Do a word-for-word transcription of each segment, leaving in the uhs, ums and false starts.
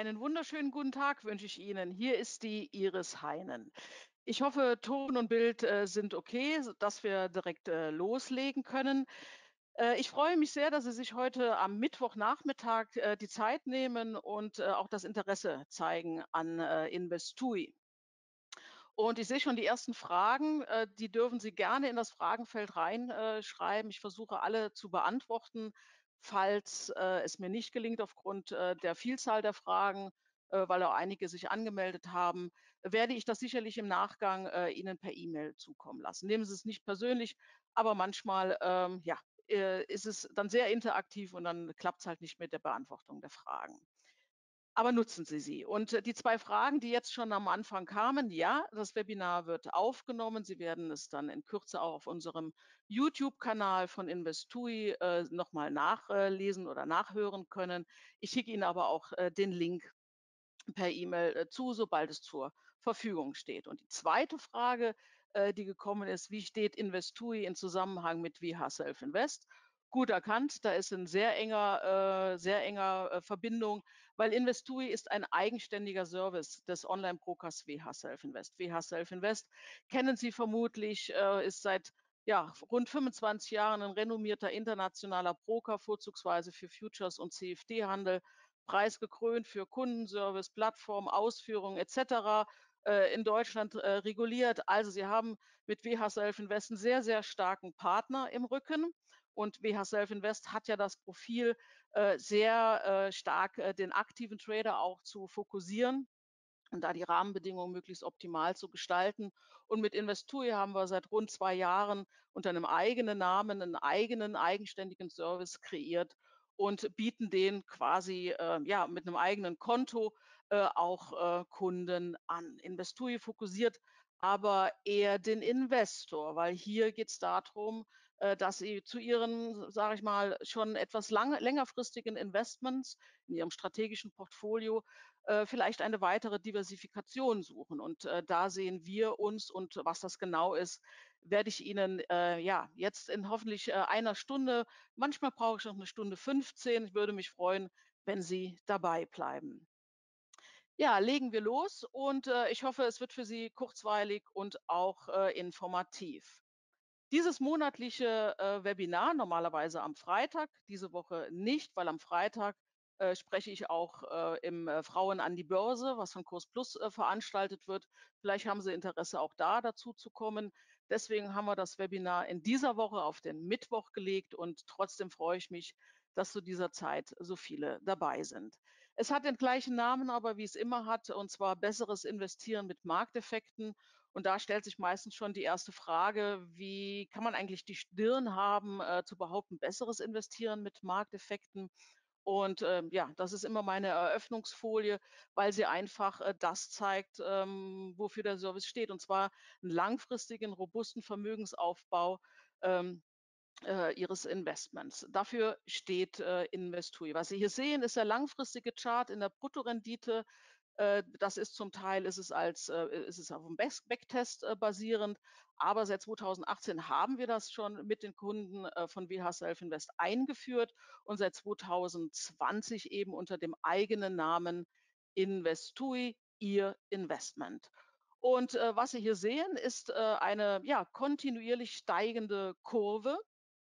einen wunderschönen guten Tag wünsche ich Ihnen. Hier ist die Iris Heinen. Ich hoffe, Ton und Bild, äh, sind okay, sodass wir direkt, äh, loslegen können. Äh, ich freue mich sehr, dass Sie sich heute am Mittwochnachmittag, äh, die Zeit nehmen und, äh, auch das Interesse zeigen an, äh, Investui. Und ich sehe schon die ersten Fragen, äh, die dürfen Sie gerne in das Fragenfeld reinschreiben. Äh, schreiben. Ich versuche alle zu beantworten. Falls, äh, es mir nicht gelingt aufgrund, äh, der Vielzahl der Fragen, äh, weil auch einige sich angemeldet haben, werde ich das sicherlich im Nachgang, äh, Ihnen per E-Mail zukommen lassen. Nehmen Sie es nicht persönlich, aber manchmal, ähm, ja, äh, ist es dann sehr interaktiv und dann klappt es halt nicht mit der Beantwortung der Fragen. Aber nutzen Sie sie. Und, äh, die zwei Fragen, die jetzt schon am Anfang kamen, ja, das Webinar wird aufgenommen. Sie werden es dann in Kürze auch auf unserem YouTube-Kanal von Investui, äh, noch mal nachlesen oder nachhören können. Ich schicke Ihnen aber auch, äh, den Link per E-Mail, äh, zu, sobald es zur Verfügung steht. Und die zweite Frage, äh, die gekommen ist: „Wie steht Investui in Zusammenhang mit W H Self Invest?“ Gut erkannt, da ist 'n sehr enger äh, sehr enger, äh, Verbindung, weil Investui ist ein eigenständiger Service des Online-Brokers W H Self Invest. W H Self Invest kennen Sie vermutlich, äh, ist seit, ja, rund fünfundzwanzig Jahren 'n renommierter internationaler Broker, vorzugsweise für Futures und C F D-Handel, preisgekrönt für Kundenservice, Plattform, Ausführung et cetera, äh, in Deutschland, äh, reguliert. Also, Sie haben mit W H Self Invest 'n sehr, sehr starken Partner im Rücken und W H Self Invest hat ja das Profil, äh, sehr, äh, stark, äh, den aktiven Trader auch zu fokussieren und da die Rahmenbedingungen möglichst optimal zu gestalten. Und mit Investui haben wir seit rund zwei Jahren unter 'nem eigenen Namen 'nen eigenen eigenständigen Service kreiert und bieten den quasi, äh, ja, mit 'nem eigenen Konto, äh, auch, äh, Kunden an. Investui fokussiert aber eher den Investor, weil hier geht's dadrum, äh, dass Sie zu Ihren, sage ich mal, schon etwas lange längerfristigen Investments in Ihrem strategischen Portfolio, äh, vielleicht eine weitere Diversifikation suchen. Und, äh, da sehen wir uns und was das genau ist, werde ich Ihnen, äh, ja, jetzt in hoffentlich, äh, einer Stunde manchmal brauche ich noch 'ne Stunde fünfzehn. Ich würde mich freuen, wenn Sie dabei bleiben. Ja, legen wir los und, äh, ich hoffe, es wird für Sie kurzweilig und auch, äh, informativ. Dieses monatliche, äh, Webinar normalerweise am Freitag, diese Woche nicht, weil am Freitag, äh, spreche ich auch, äh, im, äh, Frauen an die Börse, was von Kursplus, äh, veranstaltet wird. Vielleicht haben Sie Interesse, auch da dazuzukommen. Deswegen haben wir das Webinar in dieser Woche auf den Mittwoch gelegt und trotzdem freue ich mich, dass zu dieser Zeit so viele dabei sind. Es hat den gleichen Namen, aber wie es immer hat, und zwar besseres Investieren mit Markteffekten. Und da stellt sich meistens schon die erste Frage: Wie kann man eigentlich die Stirn haben, äh, zu behaupten, besseres Investieren mit Markteffekten? Und, ähm, ja, das ist immer meine Eröffnungsfolie, weil sie einfach, äh, das zeigt, ähm, wofür der Service steht, und zwar 'n langfristigen, robusten Vermögensaufbau, ähm, äh, Ihres Investments. Dafür steht, äh, Investui. Was Sie hier sehen, ist der langfristige Chart in der Bruttorendite. Äh, das ist zum Teil ist es als äh, ist es auf'm Bes Backtest, äh, basierend, aber seit zweitausendachtzehn haben wir das schon mit den Kunden, äh, von W H Self Invest eingeführt und seit zweitausendzwanzig eben unter dem eigenen Namen Investui, Ihr Investment. Und, äh, was Sie hier sehen, ist, äh, eine, ja, kontinuierlich steigende Kurve.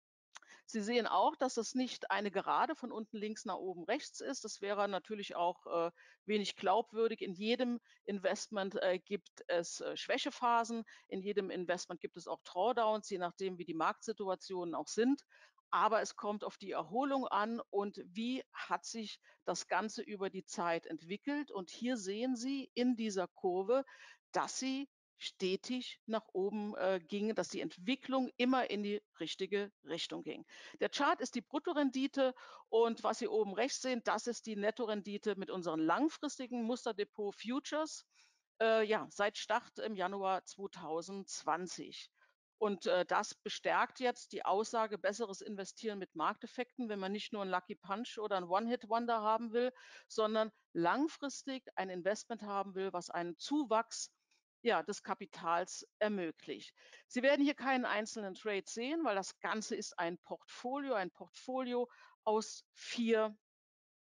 Sie sehen auch, dass das nicht eine Gerade von unten links nach oben rechts ist. Das wäre natürlich auch, äh, wenig glaubwürdig. In jedem Investment, äh, gibt es, äh, Schwächephasen. In jedem Investment gibt es auch Drawdowns, je nachdem, wie die Marktsituationen auch sind. Aber es kommt auf die Erholung an und wie hat sich das Ganze über die Zeit entwickelt. Und hier sehen Sie in dieser Kurve, dass sie stetig nach oben, äh, ging, dass die Entwicklung immer in die richtige Richtung ging. Der Chart ist die Bruttorendite und was Sie oben rechts sehen, das ist die Nettorendite mit unseren langfristigen Musterdepot Futures, äh, ja, seit Start im Januar zweitausendzwanzig. Und, äh, das bestärkt jetzt die Aussage, besseres Investieren mit Markteffekten, wenn man nicht nur 'n Lucky Punch oder 'n One-Hit-Wonder haben will, sondern langfristig ein Investment haben will, was einen Zuwachs, ja, des Kapitals ermöglicht. Sie werden hier keinen einzelnen Trade sehen, weil das Ganze ist ein Portfolio ein Portfolio aus vier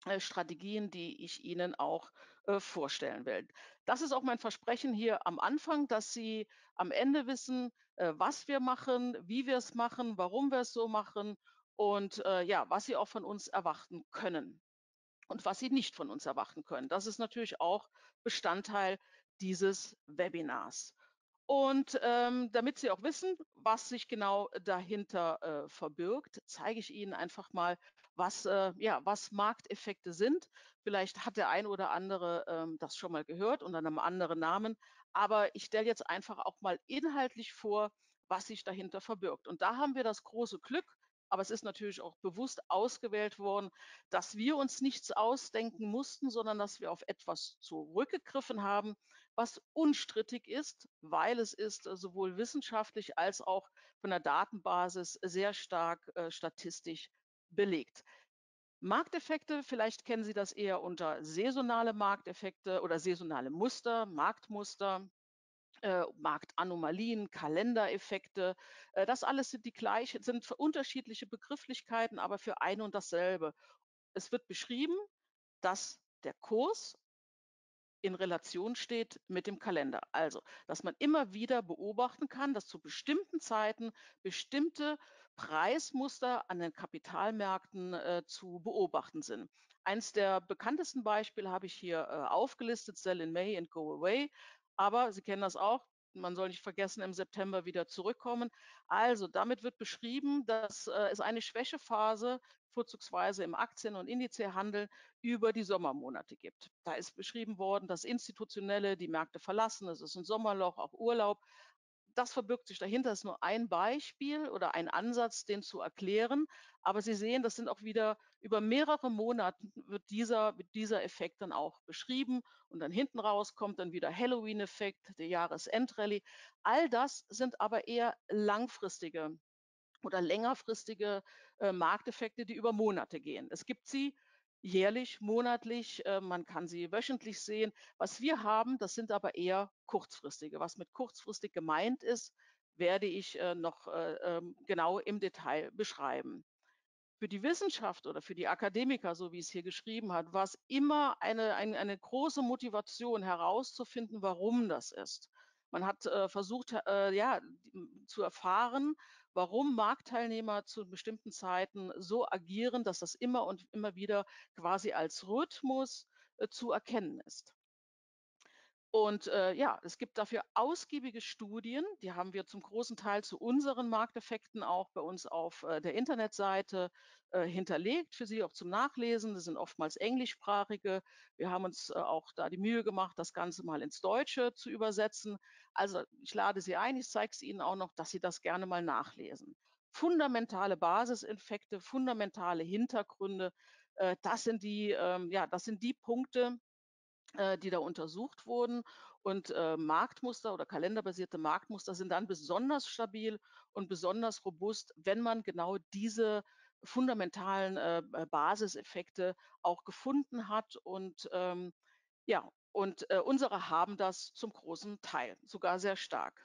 äh, Strategien, die ich Ihnen auch, äh, vorstellen will. Das ist auch mein Versprechen hier am Anfang, dass Sie am Ende wissen, äh, was wir machen, wie wir es machen, warum wir es so machen und, äh, ja, was Sie auch von uns erwarten können und was Sie nicht von uns erwarten können. Das ist natürlich auch Bestandteil dieses Webinars. Und, ähm, damit Sie auch wissen, was sich genau dahinter, äh, verbirgt, zeige ich Ihnen einfach mal, was, äh ja, was Markteffekte sind. Vielleicht hat der ein oder andere, ähm, das schon mal gehört unter einem anderen Namen, aber ich stelle jetzt einfach auch mal inhaltlich vor, was sich dahinter verbirgt. Und da haben wir das große Glück, aber es ist natürlich auch bewusst ausgewählt worden, dass wir uns nichts ausdenken mussten, sondern dass wir auf etwas zurückgegriffen haben, was unstrittig ist, weil es ist äh, sowohl wissenschaftlich als auch von der Datenbasis sehr stark äh, statistisch belegt. Markteffekte, vielleicht kennen Sie das eher unter saisonale Markteffekte oder saisonale Muster, Marktmuster, äh, Marktanomalien, Kalendereffekte. Äh, das alles sind die gleichen, sind für unterschiedliche Begrifflichkeiten, aber für ein und dasselbe. Es wird beschrieben, dass der Kurs in Relation steht mit dem Kalender. Also, dass man immer wieder beobachten kann, dass zu bestimmten Zeiten bestimmte Preismuster an den Kapitalmärkten äh, zu beobachten sind. Eins der bekanntesten Beispiele habe ich hier äh, aufgelistet, Sell in May and Go Away. Aber Sie kennen das auch. Man soll nicht vergessen, im September wieder zurückkommen. Also, damit wird beschrieben, dass äh, es eine Schwächephase vorzugsweise im Aktien- und Indizehandel über die Sommermonate gibt. Da ist beschrieben worden, dass Institutionelle die Märkte verlassen, es ist ein Sommerloch, auch Urlaub. Das verbirgt sich dahinter, das ist nur ein Beispiel oder ein Ansatz, den zu erklären. Aber Sie sehen, das sind auch wieder über mehrere Monate wird dieser, wird dieser Effekt dann auch beschrieben. Und dann hinten raus kommt dann wieder Halloween-Effekt, der Jahresendrallye. All das sind aber eher langfristige oder längerfristige äh, Markteffekte, die über Monate gehen. Es gibt sie jährlich, monatlich, äh, man kann sie wöchentlich sehen. Was wir haben, das sind aber eher kurzfristige. Was mit kurzfristig gemeint ist, werde ich äh, noch äh, ähm, genau im Detail beschreiben. Für die Wissenschaft oder für die Akademiker, so wie es hier geschrieben hat, war es immer eine, ein, eine große Motivation herauszufinden, warum das ist. Man hat äh, versucht, äh, ja, die- zu erfahren, warum Marktteilnehmer zu bestimmten Zeiten so agieren, dass das immer und immer wieder quasi als Rhythmus äh, zu erkennen ist. Und äh, ja, es gibt dafür ausgiebige Studien, die haben wir zum großen Teil zu unseren Markteffekten auch bei uns auf äh, der Internetseite äh, hinterlegt, für Sie auch zum Nachlesen. Das sind oftmals englischsprachige. Wir haben uns äh, auch da die Mühe gemacht, das Ganze mal ins Deutsche zu übersetzen. Also ich lade Sie ein, ich zeige es Ihnen auch noch, dass Sie das gerne mal nachlesen. Fundamentale Basisinfekte, fundamentale Hintergründe, äh, das sind die, ähm, ja, das sind die Punkte, äh, die da untersucht wurden. Und äh, Marktmuster oder kalenderbasierte Marktmuster sind dann besonders stabil und besonders robust, wenn man genau diese fundamentalen äh, äh, Basiseffekte auch gefunden hat. Und ähm, ja, und äh, unsere haben das zum großen Teil, sogar sehr stark.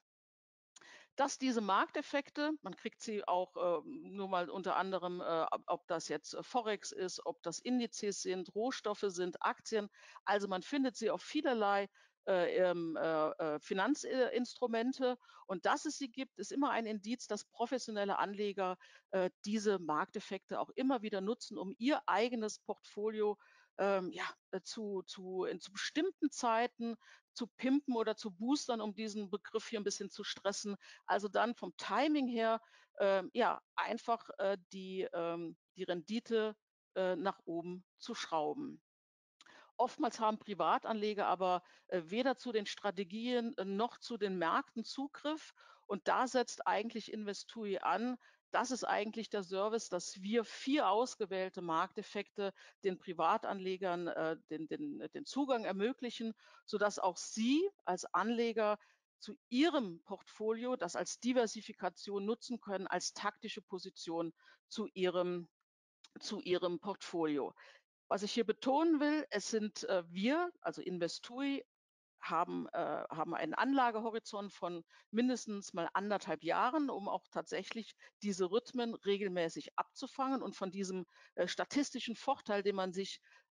Dass diese Markteffekte, man kriegt sie auch, ähm, nur mal unter anderem, äh, ob ob das jetzt, äh, Forex ist, ob das Indizes sind, Rohstoffe sind, Aktien. Also, man findet sie auf vielerlei, äh, ähm, äh, äh, Finanzinstrumente. Und dass es sie gibt, ist immer ein Indiz, dass professionelle Anleger, äh, diese Markteffekte auch immer wieder nutzen, um ihr eigenes Portfolio, ähm, ja, äh, zu zu in zu bestimmten Zeiten zu pimpen oder zu boostern, um diesen Begriff hier ein bisschen zu stressen. Also dann vom Timing her, ähm, ja, einfach, äh, die, ähm, die Rendite, äh, nach oben zu schrauben. Oftmals haben Privatanleger aber äh, weder zu den Strategien äh, noch zu den Märkten Zugriff. Und da setzt eigentlich Investui an. Das ist eigentlich der Service, dass wir vier ausgewählte Markteffekte den Privatanlegern äh, den, den, den Zugang ermöglichen, sodass auch Sie als Anleger zu Ihrem Portfolio das als Diversifikation nutzen können, als taktische Position zu Ihrem, zu Ihrem Portfolio. Was ich hier betonen will, es sind äh, wir, also Investui, haben, äh, haben einen Anlagehorizont von mindestens mal anderthalb Jahren, um auch tatsächlich diese Rhythmen regelmäßig abzufangen und von diesem äh, statistischen Vorteil, den man sich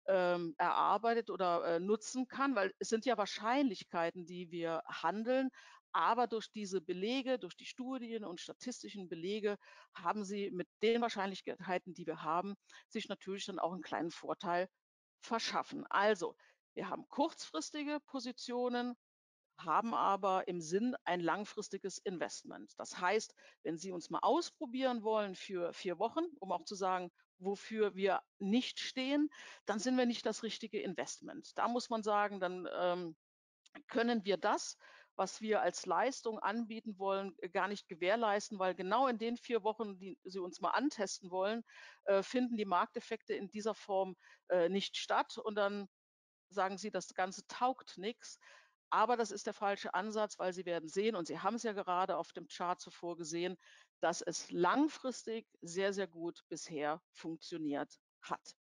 ähm, erarbeitet oder, äh, nutzen kann, weil es sind ja Wahrscheinlichkeiten, die wir handeln, aber durch diese Belege, durch die Studien und statistischen Belege haben sie mit den Wahrscheinlichkeiten, die wir haben, sich natürlich dann auch einen kleinen Vorteil verschaffen. Also, wir haben kurzfristige Positionen, haben aber im Sinn ein langfristiges Investment. Das heißt, wenn Sie uns mal ausprobieren wollen für vier Wochen, um auch zu sagen, wofür wir nicht stehen, dann sind wir nicht das richtige Investment. Da muss man sagen, dann, ähm, können wir das, was wir als Leistung anbieten wollen, äh, gar nicht gewährleisten, weil genau in den vier Wochen, die Sie uns mal antesten wollen, äh, finden die Markteffekte in dieser Form, äh, nicht statt und dann sagen Sie, das Ganze taugt nix. Aber das ist der falsche Ansatz, weil Sie werden sehen, und Sie haben es ja gerade auf dem Chart zuvor gesehen, dass es langfristig sehr, sehr gut bisher funktioniert hat.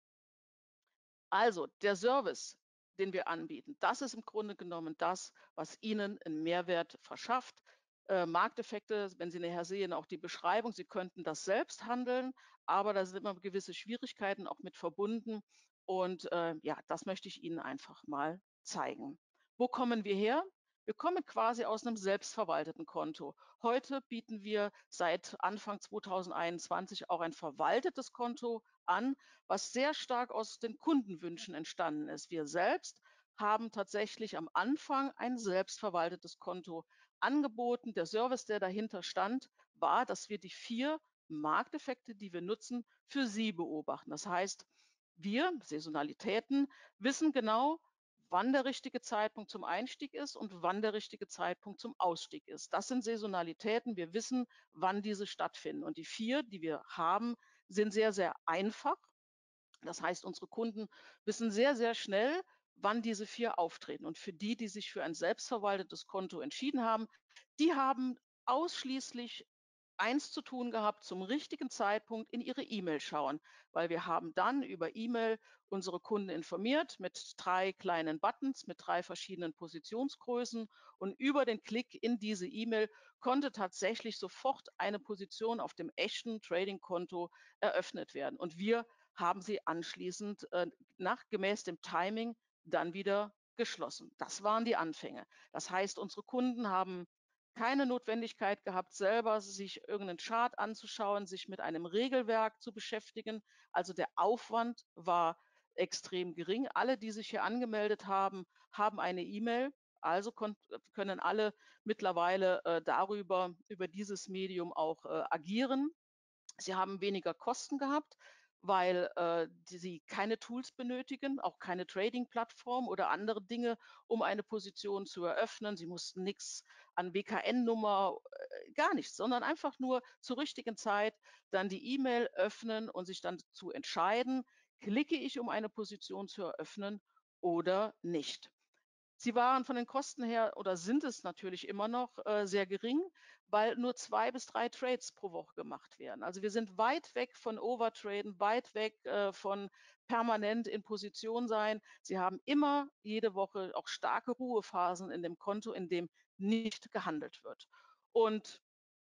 Also, der Service, den wir anbieten, das ist im Grunde genommen das, was Ihnen 'n Mehrwert verschafft. Äh, Markteffekte, wenn Sie nachher sehen, auch die Beschreibung, Sie könnten das selbst handeln, aber da sind immer gewisse Schwierigkeiten auch mit verbunden. Und, äh, ja, das möchte ich Ihnen einfach mal zeigen. Wo kommen wir her? Wir kommen quasi aus einem selbstverwalteten Konto. Heute bieten wir seit Anfang zweitausendeinundzwanzig auch ein verwaltetes Konto an, was sehr stark aus den Kundenwünschen entstanden ist. Wir selbst haben tatsächlich am Anfang ein selbstverwaltetes Konto angeboten. Der Service, der dahinter stand, war, dass wir die vier Markteffekte, die wir nutzen, für Sie beobachten. Das heißt, wir, Saisonalitäten, wissen genau, wann der richtige Zeitpunkt zum Einstieg ist und wann der richtige Zeitpunkt zum Ausstieg ist. Das sind Saisonalitäten. Wir wissen, wann diese stattfinden. Und die vier, die wir haben, sind sehr, sehr einfach. Das heißt, unsere Kunden wissen sehr, sehr schnell, wann diese vier auftreten. Und für die, die sich für ein selbstverwaltetes Konto entschieden haben, die haben ausschließlich eins zu tun gehabt: zum richtigen Zeitpunkt in ihre E-Mail schauen, weil wir haben dann über E-Mail unsere Kunden informiert mit drei kleinen Buttons, mit drei verschiedenen Positionsgrößen, und über den Klick in diese E-Mail konnte tatsächlich sofort eine Position auf dem echten Trading-Konto eröffnet werden. Und wir haben sie anschließend, äh, nach gemäß dem Timing dann wieder geschlossen. Das waren die Anfänge. Das heißt, unsere Kunden haben keine Notwendigkeit gehabt, selber sich irgendeinen Chart anzuschauen, sich mit einem Regelwerk zu beschäftigen. Also der Aufwand war extrem gering. Alle, die sich hier angemeldet haben, haben eine E-Mail. Also konnt, können alle mittlerweile äh, darüber, über dieses Medium auch äh, agieren. Sie haben weniger Kosten gehabt, weil, äh, die sie keine Tools benötigen, auch keine Trading-Plattform oder andere Dinge, um eine Position zu eröffnen. Sie mussten nichts an W K N-Nummer, äh, gar nichts, sondern einfach nur zur richtigen Zeit dann die E-Mail öffnen und sich dann zu entscheiden: „Klicke ich, um eine Position zu eröffnen oder nicht?“ Sie waren von den Kosten her oder sind es natürlich immer noch, äh, sehr gering, weil nur zwei bis drei Trades pro Woche gemacht werden. Also, wir sind weit weg von Overtraden, weit weg, äh, von permanent in Position sein. Sie haben immer jede Woche auch starke Ruhephasen in dem Konto, in dem nicht gehandelt wird. Und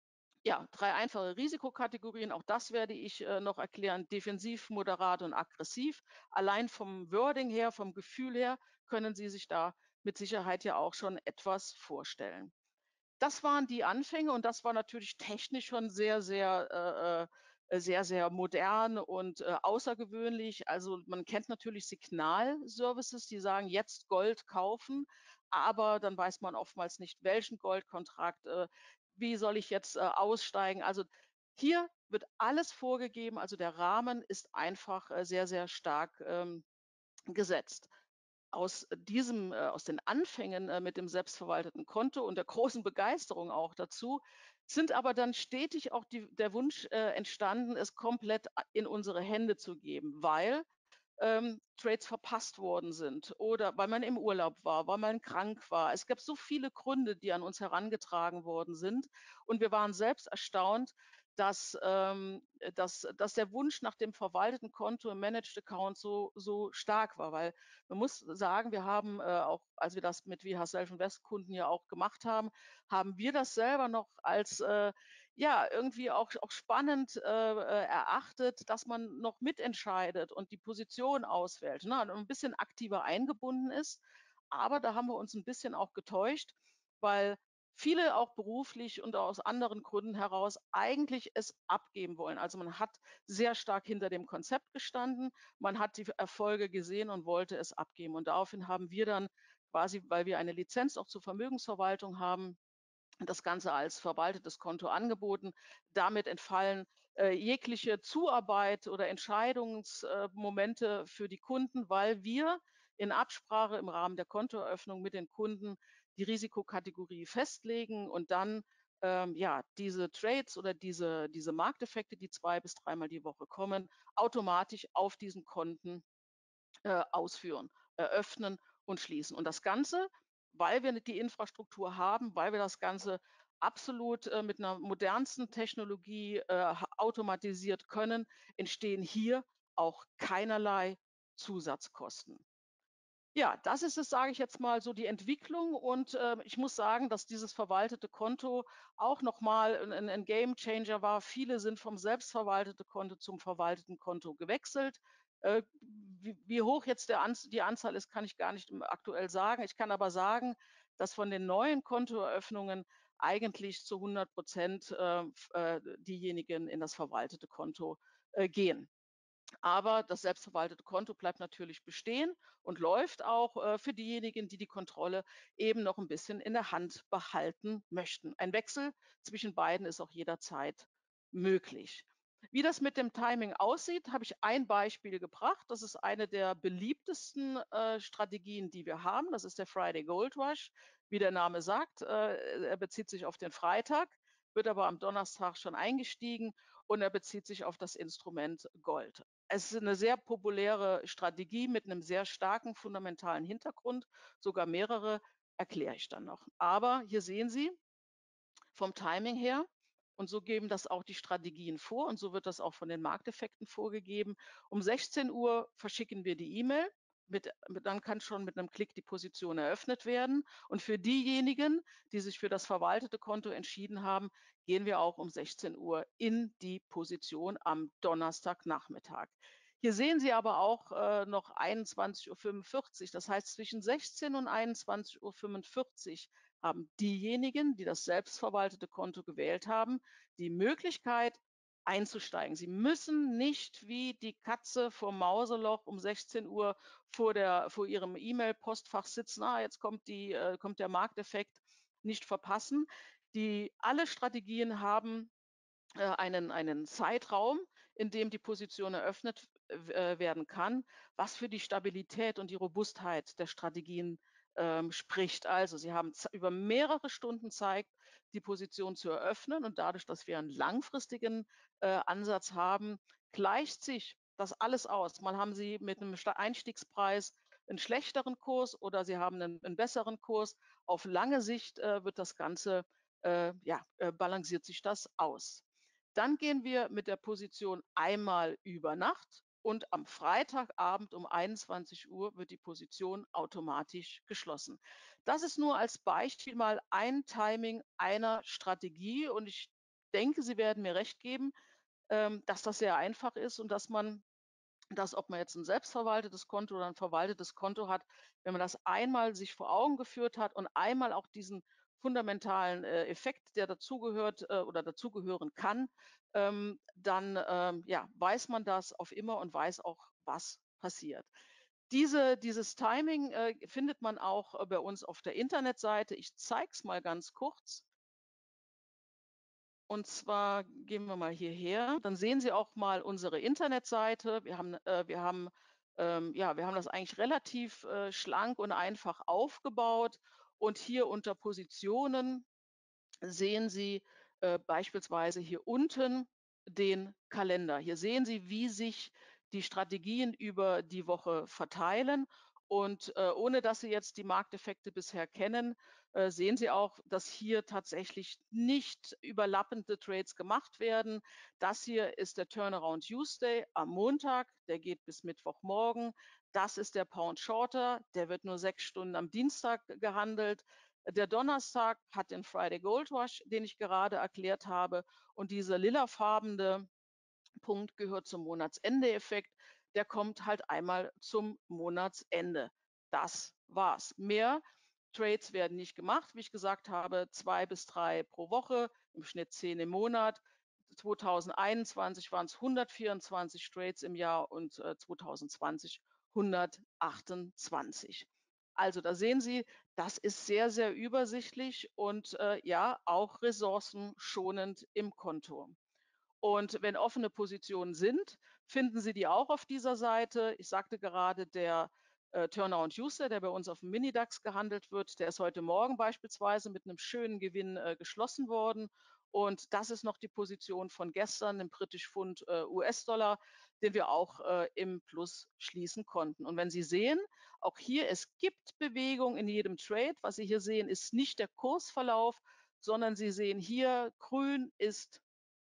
ja, drei einfache Risikokategorien, auch das werde ich, äh, noch erklären: defensiv, moderat und aggressiv. Allein vom Wording her, vom Gefühl her können Sie sich da mit Sicherheit ja auch schon etwas vorstellen. Das waren die Anfänge, und das war natürlich technisch schon sehr, sehr, äh, äh, sehr, sehr modern und, äh, außergewöhnlich. Also, man kennt natürlich Signalservices, die sagen: „Jetzt Gold kaufen“, aber dann weiß man oftmals nicht, welchen Goldkontrakt, äh, wie soll ich jetzt, äh, aussteigen? Also, hier wird alles vorgegeben. Also, der Rahmen ist einfach, äh, sehr, sehr stark, ähm, gesetzt. Aus diesem äh, aus den Anfängen, äh, mit dem selbstverwalteten Konto und der großen Begeisterung auch dazu, sind aber dann stetig auch die der Wunsch, äh, entstanden, es komplett a in unsere Hände zu geben, weil, ähm, Trades verpasst worden sind oder weil man im Urlaub war, weil man krank war. Es gab so viele Gründe, die an uns herangetragen worden sind, und wir waren selbst erstaunt, dass, ähm, äh, dass dass der Wunsch nach dem verwalteten Konto im Managed Account so so stark war. Weil man muss sagen, wir haben, äh, auch als wir das mit We Have Self Invest Kunden ja auch gemacht haben, haben wir das selber noch als, äh, ja, irgendwie auch auch spannend, äh, äh, erachtet, dass man noch mitentscheidet und die Position auswählt, ne, und 'n bisschen aktiver eingebunden ist. Aber da haben wir uns ein bisschen auch getäuscht, weil viele auch beruflich und aus anderen Gründen heraus eigentlich es abgeben wollen. Also, man hat sehr stark hinter dem Konzept gestanden, man hat die Erfolge gesehen und wollte es abgeben. Und daraufhin haben wir dann quasi, weil wir eine Lizenz auch zur Vermögensverwaltung haben, das Ganze als verwaltetes Konto angeboten. Damit entfallen äh, jegliche Zuarbeit oder Entscheidungsmomente äh, Momente für die Kunden, weil wir in Absprache im Rahmen der Kontoeröffnung mit den Kunden die Risikokategorie festlegen und dann ähm, ja, diese Trades oder diese, diese Markteffekte, die zwei bis dreimal die Woche kommen, automatisch auf diesen Konten äh, ausführen, eröffnen und schließen. Und das Ganze, weil wir die Infrastruktur haben, weil wir das Ganze absolut äh, mit einer modernsten Technologie äh, ha- automatisiert können, entstehen hier auch keinerlei Zusatzkosten. Ja, das ist es, sage ich jetzt mal, so die Entwicklung und, ähm, ich muss sagen, dass dieses verwaltete Konto auch noch mal 'n 'n 'n Gamechanger war. Viele sind vom selbstverwalteten Konto zum verwalteten Konto gewechselt. Äh, wie wie hoch jetzt der Anz die Anzahl ist, kann ich gar nicht im aktuell sagen. Ich kann aber sagen, dass von den neuen Kontoeröffnungen eigentlich zu hundert Prozent äh, f äh, diejenigen in das verwaltete Konto, äh, gehen. Aber das selbstverwaltete Konto bleibt natürlich bestehen und läuft auch äh, für diejenigen, die die Kontrolle eben noch ein bisschen in der Hand behalten möchten. Ein Wechsel zwischen beiden ist auch jederzeit möglich. Wie das mit dem Timing aussieht, habe ich ein Beispiel gebracht. Das ist eine der beliebtesten äh, Strategien, die wir haben. Das ist der Friday Gold Rush. Wie der Name sagt, äh, er bezieht sich auf den Freitag, wird aber am Donnerstag schon eingestiegen und er bezieht sich auf das Instrument Gold. Es ist eine sehr populäre Strategie mit einem sehr starken fundamentalen Hintergrund, sogar mehrere, erkläre ich dann noch. Aber hier sehen Sie, vom Timing her. Und so geben das auch die Strategien vor und so wird das auch von den Markteffekten vorgegeben. Um sechzehn Uhr verschicken wir die E-Mail. Mit, mit, dann kann schon mit einem Klick die Position eröffnet werden. Und für diejenigen, die sich für das verwaltete Konto entschieden haben, gehen wir auch um sechzehn Uhr in die Position am Donnerstagnachmittag. Hier sehen Sie aber auch äh, noch einundzwanzig Uhr fünfundvierzig. Das heißt, zwischen sechzehn und einundzwanzig Uhr fünfundvierzig haben diejenigen, die das selbstverwaltete Konto gewählt haben, die Möglichkeit einzusteigen. Sie müssen nicht wie die Katze vorm Mauseloch um sechzehn Uhr vor der vor ihrem E-Mail-Postfach sitzen. „Ah, jetzt kommt die äh, kommt der Markteffekt“, nicht verpassen. Die alle Strategien haben äh, einen einen Zeitraum, in dem die Position eröffnet w äh, werden kann, was für die Stabilität und die Robustheit der Strategien, ähm, spricht. Also, sie haben z über mehrere Stunden Zeit, die Position zu eröffnen und dadurch, dass wir einen langfristigen, äh, Ansatz haben, gleicht sich das alles aus. Mal haben Sie mit einem Sta Einstiegspreis einen schlechteren Kurs oder Sie haben einen 'n besseren Kurs. Auf lange Sicht, äh, wird das Ganze äh, ja, äh, balanciert sich das aus. Dann gehen wir mit der Position einmal über Nacht und am Freitagabend um einundzwanzig Uhr wird die Position automatisch geschlossen. Das ist nur als Beispiel mal ein Timing einer Strategie und ich denke, Sie werden mir recht geben, ähm, dass das sehr einfach ist und dass man dass, ob man jetzt ein selbstverwaltetes Konto oder ein verwaltetes Konto hat, wenn man das einmal sich vor Augen geführt hat und einmal auch diesen fundamentalen, äh, Effekt, der dazugehört, äh, oder dazugehören kann, ähm, dann, ähm, ja, weiß man das auf immer und weiß auch, was passiert. Diese dieses Timing, äh, findet man auch, äh, bei uns auf der Internetseite. Ich zeige es mal ganz kurz. Und zwar gehen wir mal hierher, dann sehen Sie auch mal unsere Internetseite. Wir haben äh, wir haben ähm, ja, wir haben das eigentlich relativ, äh, schlank und einfach aufgebaut. Und hier unter Positionen sehen Sie, äh, beispielsweise hier unten den Kalender. Hier sehen Sie, wie sich die Strategien über die Woche verteilen Und, äh, ohne dass Sie jetzt die Markteffekte bisher kennen, äh, sehen Sie auch, dass hier tatsächlich nicht überlappende Trades gemacht werden. Das hier ist der Turnaround Tuesday am Montag, der geht bis Mittwochmorgen. Das ist der Pound Shorter, der wird nur sechs Stunden am Dienstag gehandelt. Der Donnerstag hat den Friday Gold Rush, den ich gerade erklärt habe. Und dieser lilafarbene Punkt gehört zum Monatsende-Effekt. Der kommt halt einmal zum Monatsende. Das war's. Mehr Trades werden nicht gemacht. Wie ich gesagt habe, zwei bis drei pro Woche, im Schnitt zehn im Monat. zweitausendeinundzwanzig waren es hundertvierundzwanzig Trades im Jahr und äh, zweitausendzwanzig hundertachtundzwanzig. Also da sehen Sie, das ist sehr, sehr übersichtlich und äh, ja, auch ressourcenschonend im Konto. Und wenn offene Positionen sind, finden Sie die auch auf dieser Seite. Ich sagte gerade, der äh, Turnaround User, der bei uns auf dem Minidax gehandelt wird, der ist heute Morgen beispielsweise mit einem schönen Gewinn äh, geschlossen worden. Und das ist noch die Position von gestern im British Pfund äh, U S-Dollar, den wir auch äh, im Plus schließen konnten. Und wenn Sie sehen, auch hier, es gibt Bewegung in jedem Trade. Was Sie hier sehen, ist nicht der Kursverlauf, sondern Sie sehen hier, grün ist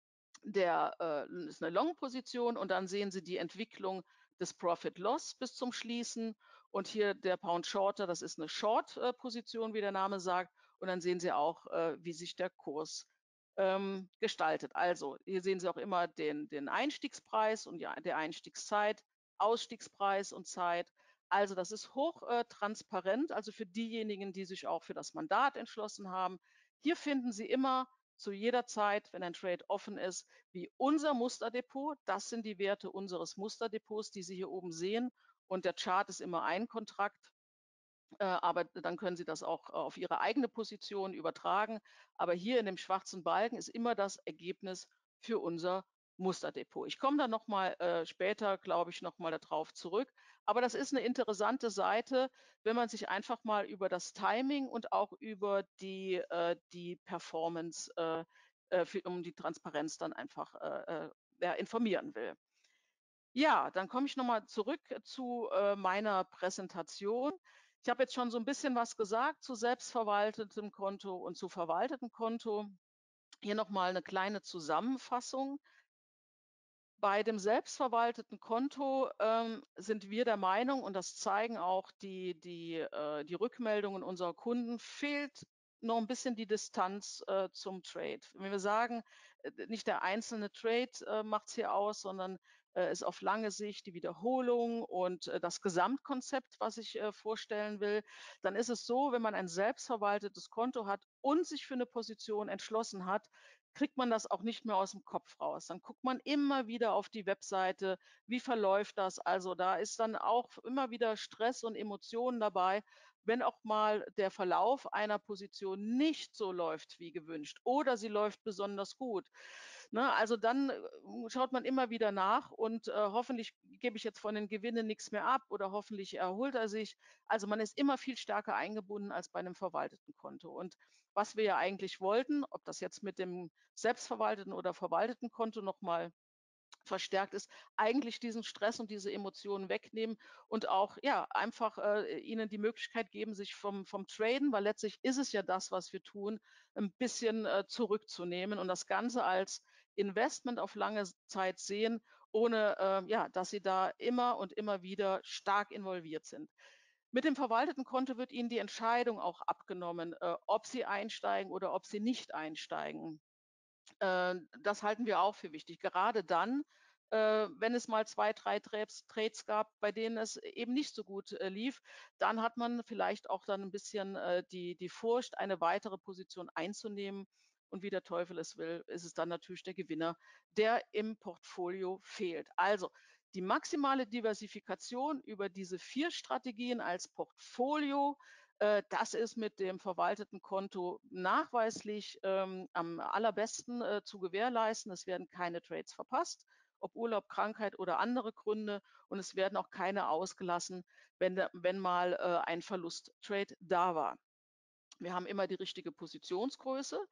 der äh, ist eine Long-Position und dann sehen Sie die Entwicklung des Profit-Loss bis zum Schließen. Und hier der Pound Shorter, das ist eine Short-Position, wie der Name sagt. Und dann sehen Sie auch, äh, wie sich der Kurs ähm, gestaltet. Also hier sehen Sie auch immer den, den Einstiegspreis und ja, der Einstiegszeit, Ausstiegspreis und Zeit. Also das ist hoch äh, transparent, also für diejenigen, die sich auch für das Mandat entschlossen haben. Hier finden Sie immer zu jeder Zeit, wenn ein Trade offen ist, wie unser Musterdepot. Das sind die Werte unseres Musterdepots, die Sie hier oben sehen. Und der Chart ist immer ein Kontrakt. Äh, aber dann können Sie das auch äh, auf Ihre eigene Position übertragen. Aber hier in dem schwarzen Balken ist immer das Ergebnis für unser Musterdepot. Ich komme dann nochmal äh, später, glaube ich, nochmal darauf zurück. Aber das ist eine interessante Seite, wenn man sich einfach mal über das Timing und auch über die, äh, die Performance, äh, äh, für, um die Transparenz dann einfach äh, äh, ja, informieren will. Ja, dann komme ich noch mal zurück zu äh, meiner Präsentation. Ich habe jetzt schon so ein bisschen was gesagt zu selbstverwaltetem Konto und zu verwaltetem Konto. Hier noch mal 'ne kleine Zusammenfassung. Bei dem selbstverwalteten Konto ähm, sind wir der Meinung, und das zeigen auch die, die, äh, die Rückmeldungen unserer Kunden, fehlt noch ein bisschen die Distanz äh, zum Trade. Wenn wir sagen, äh, nicht der einzelne Trade äh, macht es hier aus, sondern äh, ist auf lange Sicht die Wiederholung und äh, das Gesamtkonzept, was ich äh, vorstellen will, dann ist es so, wenn man ein selbstverwaltetes Konto hat und sich für eine Position entschlossen hat, kriegt man das auch nicht mehr aus dem Kopf raus. Dann guckt man immer wieder auf die Webseite, wie verläuft das? Also, da ist dann auch immer wieder Stress und Emotionen dabei, wenn auch mal der Verlauf einer Position nicht so läuft wie gewünscht oder sie läuft besonders gut. Ne, also dann äh, schaut man immer wieder nach und äh, hoffentlich gebe ich jetzt von den Gewinnen nichts mehr ab oder hoffentlich erholt er sich. Also man ist immer viel stärker eingebunden als bei einem verwalteten Konto. Und was wir ja eigentlich wollten, ob das jetzt mit dem selbstverwalteten oder verwalteten Konto nochmal verstärkt ist, eigentlich diesen Stress und diese Emotionen wegnehmen und auch ja einfach äh, ihnen die Möglichkeit geben, sich vom, vom Traden, weil letztlich ist es ja das, was wir tun, ein bisschen äh, zurückzunehmen und das Ganze als Investment auf lange Zeit sehen, ohne äh, ja, dass sie da immer und immer wieder stark involviert sind. Mit dem verwalteten Konto wird Ihnen die Entscheidung auch abgenommen, äh, ob Sie einsteigen oder ob Sie nicht einsteigen. Äh, das halten wir auch für wichtig. Gerade dann, äh, wenn es mal zwei, drei Trades Trades gab, bei denen es eben nicht so gut äh, lief, dann hat man vielleicht auch dann ein bisschen äh, die die Furcht, eine weitere Position einzunehmen. Und wie der Teufel es will, ist es dann natürlich der Gewinner, der im Portfolio fehlt. Also, die maximale Diversifikation über diese vier Strategien als Portfolio, äh, das ist mit dem verwalteten Konto nachweislich ähm, am allerbesten äh, zu gewährleisten. Es werden keine Trades verpasst, ob Urlaub, Krankheit oder andere Gründe. Und es werden auch keine ausgelassen, wenn, da- wenn mal äh, ein Verlusttrade da war. Wir haben immer die richtige Positionsgröße.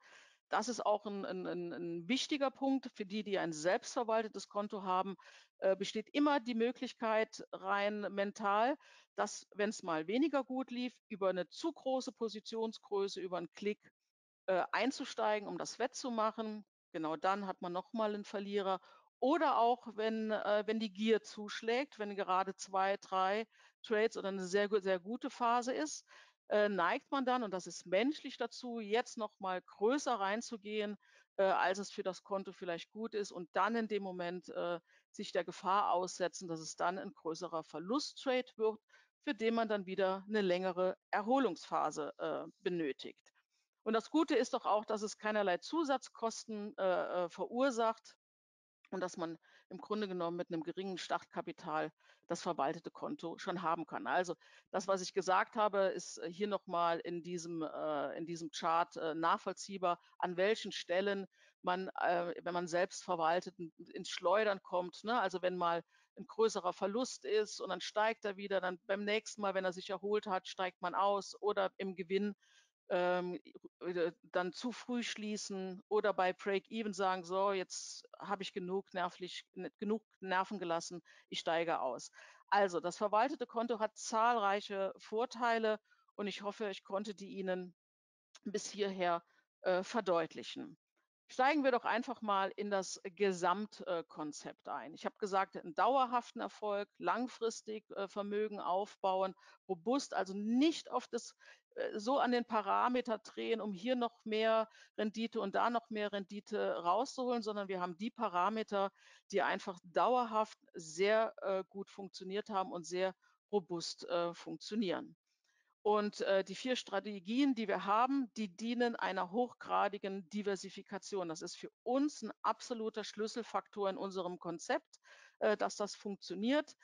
Das ist auch ein 'n 'n 'n wichtiger Punkt für die, die ein selbstverwaltetes Konto haben, äh, besteht immer die Möglichkeit rein mental, dass, wenn es mal weniger gut lief, über eine zu große Positionsgröße, über 'n Klick äh, einzusteigen, um das wettzumachen. Genau dann hat man noch mal 'n Verlierer. Oder auch, wenn äh, wenn die Gier zuschlägt, wenn gerade zwei, drei Trades oder eine sehr gu sehr gute Phase ist, äh, neigt man dann, und das ist menschlich, dazu, jetzt noch mal größer reinzugehen, äh, als es für das Konto vielleicht gut ist, und dann in dem Moment äh, sich der Gefahr aussetzen, dass es dann ein größerer Verlusttrade wird, für den man dann wieder eine längere Erholungsphase äh, benötigt. Und das Gute ist doch auch, dass es keinerlei Zusatzkosten äh, äh, verursacht und dass man im Grunde genommen mit einem geringen Startkapital das verwaltete Konto schon haben kann. Also, das, was ich gesagt habe, ist äh, hier noch mal in diesem äh, in diesem Chart äh, nachvollziehbar, an welchen Stellen man, äh, wenn man selbst verwaltet, 'n ins Schleudern kommt, ne? Also, wenn mal ein größerer Verlust ist und dann steigt er wieder, dann beim nächsten Mal, wenn er sich erholt hat, steigt man aus, oder im Gewinn ähm, äh, dann zu früh schließen oder bei Break-Even sagen: „So, jetzt habe ich genug nervlich n genug Nerven gelassen, ich steige aus.“ Also, das verwaltete Konto hat zahlreiche Vorteile, und ich hoffe, ich konnte die Ihnen bis hierher äh, verdeutlichen. Steigen wir doch einfach mal in das Gesamtkonzept äh, Konzept ein. Ich habe gesagt, einen dauerhaften Erfolg, langfristig äh, Vermögen aufbauen, robust, also nicht auf das äh, so an den Parameter drehen, um hier noch mehr Rendite und da noch mehr Rendite rauszuholen, sondern wir haben die Parameter, die einfach dauerhaft sehr äh, gut funktioniert haben und sehr robust äh, funktionieren. Und äh, die vier Strategien, die wir haben, die dienen einer hochgradigen Diversifikation. Das ist für uns ein absoluter Schlüsselfaktor in unserem Konzept, äh, dass das funktioniert.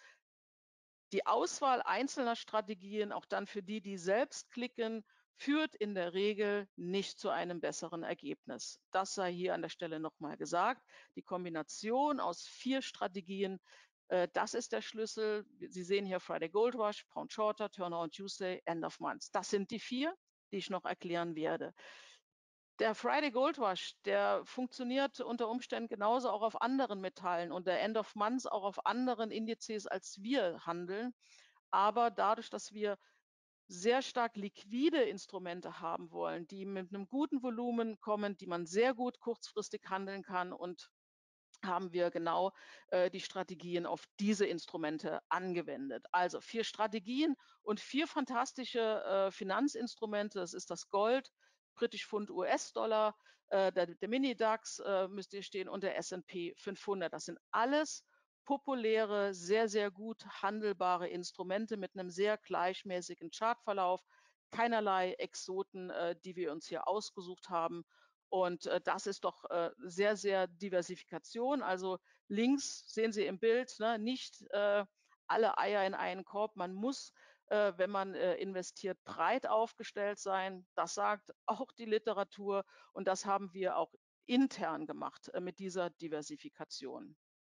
Die Auswahl einzelner Strategien, auch dann für die, die selbst klicken, führt in der Regel nicht zu einem besseren Ergebnis. Das sei hier an der Stelle noch mal gesagt. Die Kombination aus vier Strategien, äh, das ist der Schlüssel. Sie sehen hier Friday Gold Rush, Pound Shorter, Turnaround Tuesday, End of Month. Das sind die vier, die ich noch erklären werde. Der Friday Gold Rush, der funktioniert unter Umständen genauso auch auf anderen Metallen und der End of Month auch auf anderen Indizes, als wir handeln. Aber dadurch, dass wir sehr stark liquide Instrumente haben wollen, die mit einem guten Volumen kommen, die man sehr gut kurzfristig handeln kann, und haben wir genau äh, die Strategien auf diese Instrumente angewendet. Also vier Strategien und vier fantastische äh, Finanzinstrumente. Das ist das Gold, British Pfund, U S-Dollar, äh, der, der Mini-DAX äh, müsste hier stehen, und der S und P fünfhundert. Das sind alles populäre, sehr, sehr gut handelbare Instrumente mit einem sehr gleichmäßigen Chartverlauf, keinerlei Exoten, äh, die wir uns hier ausgesucht haben. Und äh, das ist doch äh, sehr, sehr Diversifikation. Also links sehen Sie im Bild, ne, nicht äh, alle Eier in einen Korb. Man muss, äh, wenn man äh, investiert, breit aufgestellt sein. Das sagt auch die Literatur, und das haben wir auch intern gemacht äh, mit dieser Diversifikation.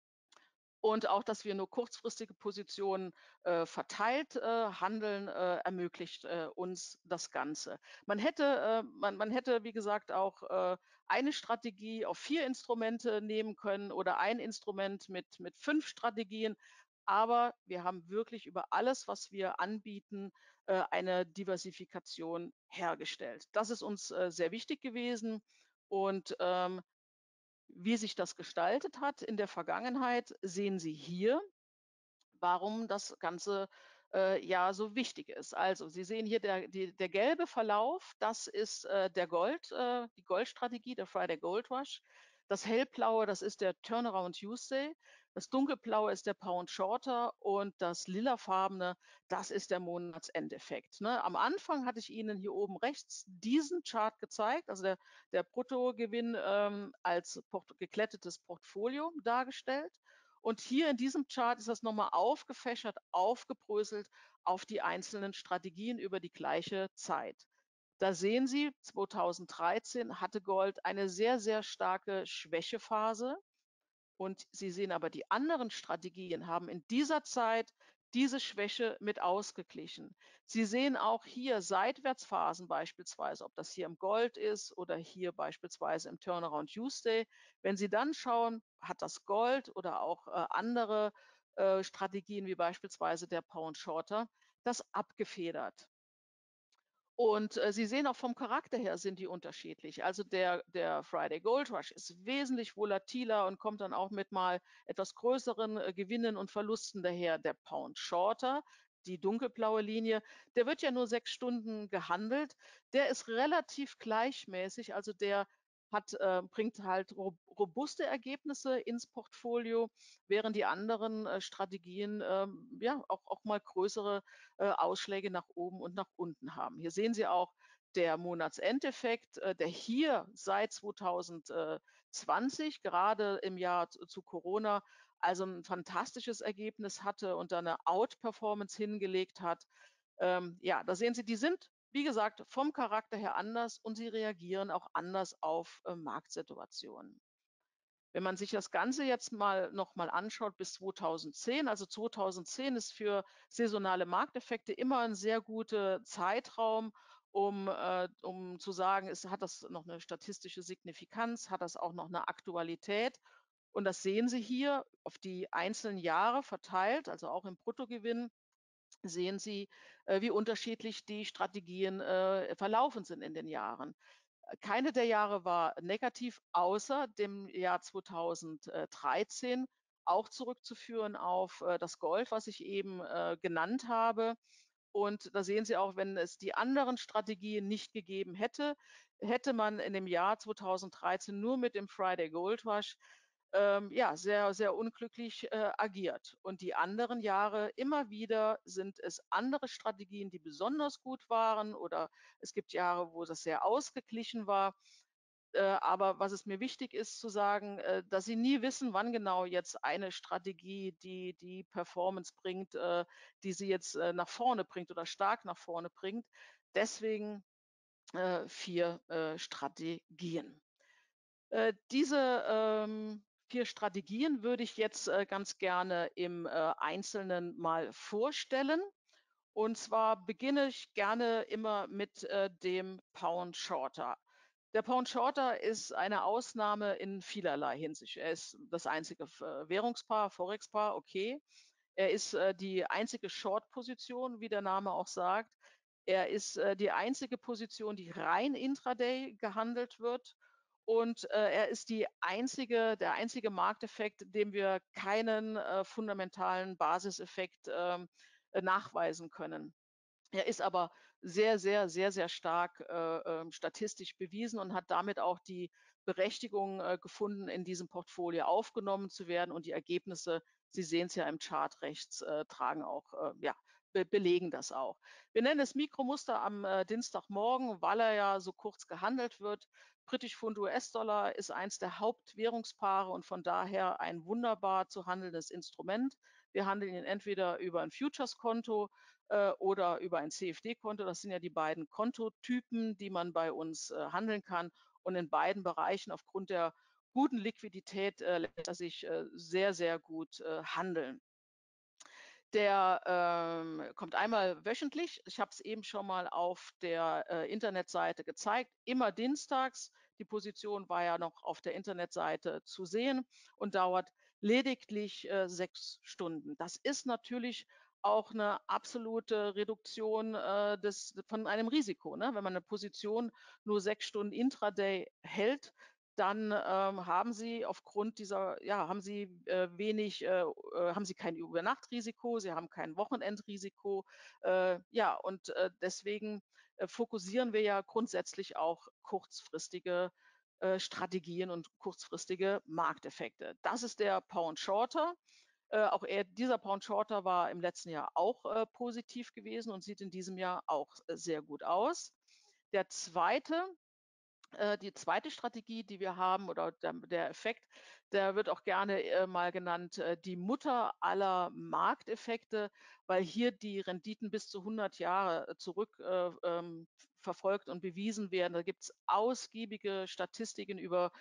Und auch, dass wir nur kurzfristige Positionen äh, verteilt äh, handeln, äh, ermöglicht äh, uns das Ganze. Man hätte, äh, man, man hätte, wie gesagt, auch äh, eine Strategie auf vier Instrumente nehmen können oder ein Instrument mit, mit fünf Strategien. Aber wir haben wirklich über alles, was wir anbieten, äh, eine Diversifikation hergestellt. Das ist uns äh, sehr wichtig gewesen. Und ähm, wie sich das gestaltet hat in der Vergangenheit, sehen Sie hier, warum das Ganze äh, ja so wichtig ist. Also, Sie sehen hier der, die, der gelbe Verlauf, das ist äh, der Gold, äh, die Goldstrategie, der Friday Gold Rush. Das hellblaue, das ist der Turnaround Tuesday. Das dunkelblaue ist der Pound Shorter, und das lilafarbene, das ist der Monatsendeffekt. Ne? Am Anfang hatte ich Ihnen hier oben rechts diesen Chart gezeigt, also der, der Bruttogewinn ähm, als port geklettetes Portfolio dargestellt. Und hier in diesem Chart ist das nochmal aufgefächert, aufgebröselt auf die einzelnen Strategien über die gleiche Zeit. Da sehen Sie, zweitausenddreizehn hatte Gold eine sehr, sehr starke Schwächephase. Und Sie sehen aber, die anderen Strategien haben in dieser Zeit diese Schwäche mit ausgeglichen. Sie sehen auch hier Seitwärtsphasen beispielsweise, ob das hier im Gold ist oder hier beispielsweise im Turnaround Tuesday. Wenn Sie dann schauen, hat das Gold oder auch äh, andere äh, Strategien wie beispielsweise der Pound Shorter das abgefedert. Und, äh, Sie sehen auch vom Charakter her sind die unterschiedlich. Also der der Friday Gold Rush ist wesentlich volatiler und kommt dann auch mit mal etwas größeren, äh, Gewinnen und Verlusten daher. Der Pound Shorter, die dunkelblaue Linie, der wird ja nur sechs Stunden gehandelt. Der ist relativ gleichmäßig, also der hat äh, bringt halt ro robuste Ergebnisse ins Portfolio, während die anderen, äh, Strategien, ähm, ja, auch auch mal größere äh, Ausschläge nach oben und nach unten haben. Hier sehen Sie auch der Monatsendeffekt, äh, der hier seit zweitausendzwanzig, gerade im Jahr zu, zu Corona, also ein fantastisches Ergebnis hatte und da eine Outperformance hingelegt hat. Ähm, ja, da sehen Sie, die sind, wie gesagt, vom Charakter her anders und sie reagieren auch anders auf äh, Marktsituationen. Wenn man sich das Ganze jetzt mal noch mal anschaut bis zweitausendzehn, also zweitausendzehn ist für saisonale Markteffekte immer ein sehr guter Zeitraum, um, äh, um zu sagen, ist, hat das noch eine statistische Signifikanz, hat das auch noch eine Aktualität? Und das sehen Sie hier auf die einzelnen Jahre verteilt, also auch im Bruttogewinn sehen Sie, äh, wie unterschiedlich die Strategien äh, verlaufen sind in den Jahren. Keine der Jahre war negativ, außer dem Jahr zweitausenddreizehn, auch zurückzuführen auf äh, das Gold, was ich eben äh, genannt habe. Und da sehen Sie auch, wenn es die anderen Strategien nicht gegeben hätte, hätte man in dem Jahr zweitausenddreizehn nur mit dem Friday Gold Rush ähm, ja, sehr, sehr unglücklich äh, agiert. Und die anderen Jahre immer wieder sind es andere Strategien, die besonders gut waren, oder es gibt Jahre, wo das sehr ausgeglichen war. Äh, aber was es mir wichtig ist zu sagen, äh, dass Sie nie wissen, wann genau jetzt eine Strategie die die Performance bringt, äh, die Sie jetzt äh, nach vorne bringt oder stark nach vorne bringt. Deswegen äh, vier äh, Strategien. Äh, diese ähm, vier Strategien würde ich jetzt äh, ganz gerne im äh, Einzelnen mal vorstellen. Und zwar beginne ich gerne immer mit äh, dem Pound Shorter. Der Pound Shorter ist eine Ausnahme in vielerlei Hinsicht. Er ist das einzige F- äh, Währungspaar, Forex-Paar, okay. Er ist äh, die einzige Short-Position, wie der Name auch sagt. Er ist äh, die einzige Position, die rein intraday gehandelt wird. Und äh, er ist die einzige, der einzige Markteffekt, dem wir keinen äh, fundamentalen Basiseffekt ähm, äh, nachweisen können. Er ist aber sehr, sehr, sehr, sehr stark äh, ähm, statistisch bewiesen und hat damit auch die Berechtigung äh, gefunden, in diesem Portfolio aufgenommen zu werden. Und die Ergebnisse, Sie sehen es ja im Chart rechts, äh, tragen auch, äh, ja, be belegen das auch. Wir nennen es Mikromuster am äh, Dienstagmorgen, weil er ja so kurz gehandelt wird. Britisch Pfund U S-Dollar ist eins der Hauptwährungspaare und von daher ein wunderbar zu handelndes Instrument. Wir handeln ihn entweder über ein Futures-Konto äh, oder über ein C F D-Konto. Das sind ja die beiden Kontotypen, die man bei uns äh, handeln kann. Und in beiden Bereichen aufgrund der guten Liquidität äh, lässt er sich äh, sehr, sehr gut äh, handeln. Der ähm, kommt einmal wöchentlich. Ich habe es eben schon mal auf der äh, Internetseite gezeigt. Immer dienstags. Die Position war ja noch auf der Internetseite zu sehen und dauert lediglich äh, sechs Stunden. Das ist natürlich auch eine absolute Reduktion äh, des, von einem Risiko. Ne? Wenn man eine Position nur sechs Stunden intraday hält, dann ähm, haben Sie aufgrund dieser, ja, haben Sie äh, wenig, äh, äh, haben Sie kein Übernachtrisiko, Sie haben kein Wochenendrisiko. Äh, ja, und äh, deswegen äh, fokussieren wir ja grundsätzlich auch kurzfristige äh, Strategien und kurzfristige Markteffekte. Das ist der Pound Shorter. Äh, auch er, dieser Pound Shorter war im letzten Jahr auch äh, positiv gewesen und sieht in diesem Jahr auch äh, sehr gut aus. Der zweite äh, die zweite Strategie, die wir haben, oder der, der Effekt, der wird auch gerne äh, mal genannt, äh, die Mutter aller Markteffekte, weil hier die Renditen bis zu hundert Jahre äh, zurück äh, ähm, verfolgt und bewiesen werden. Da gibt es ausgiebige Statistiken über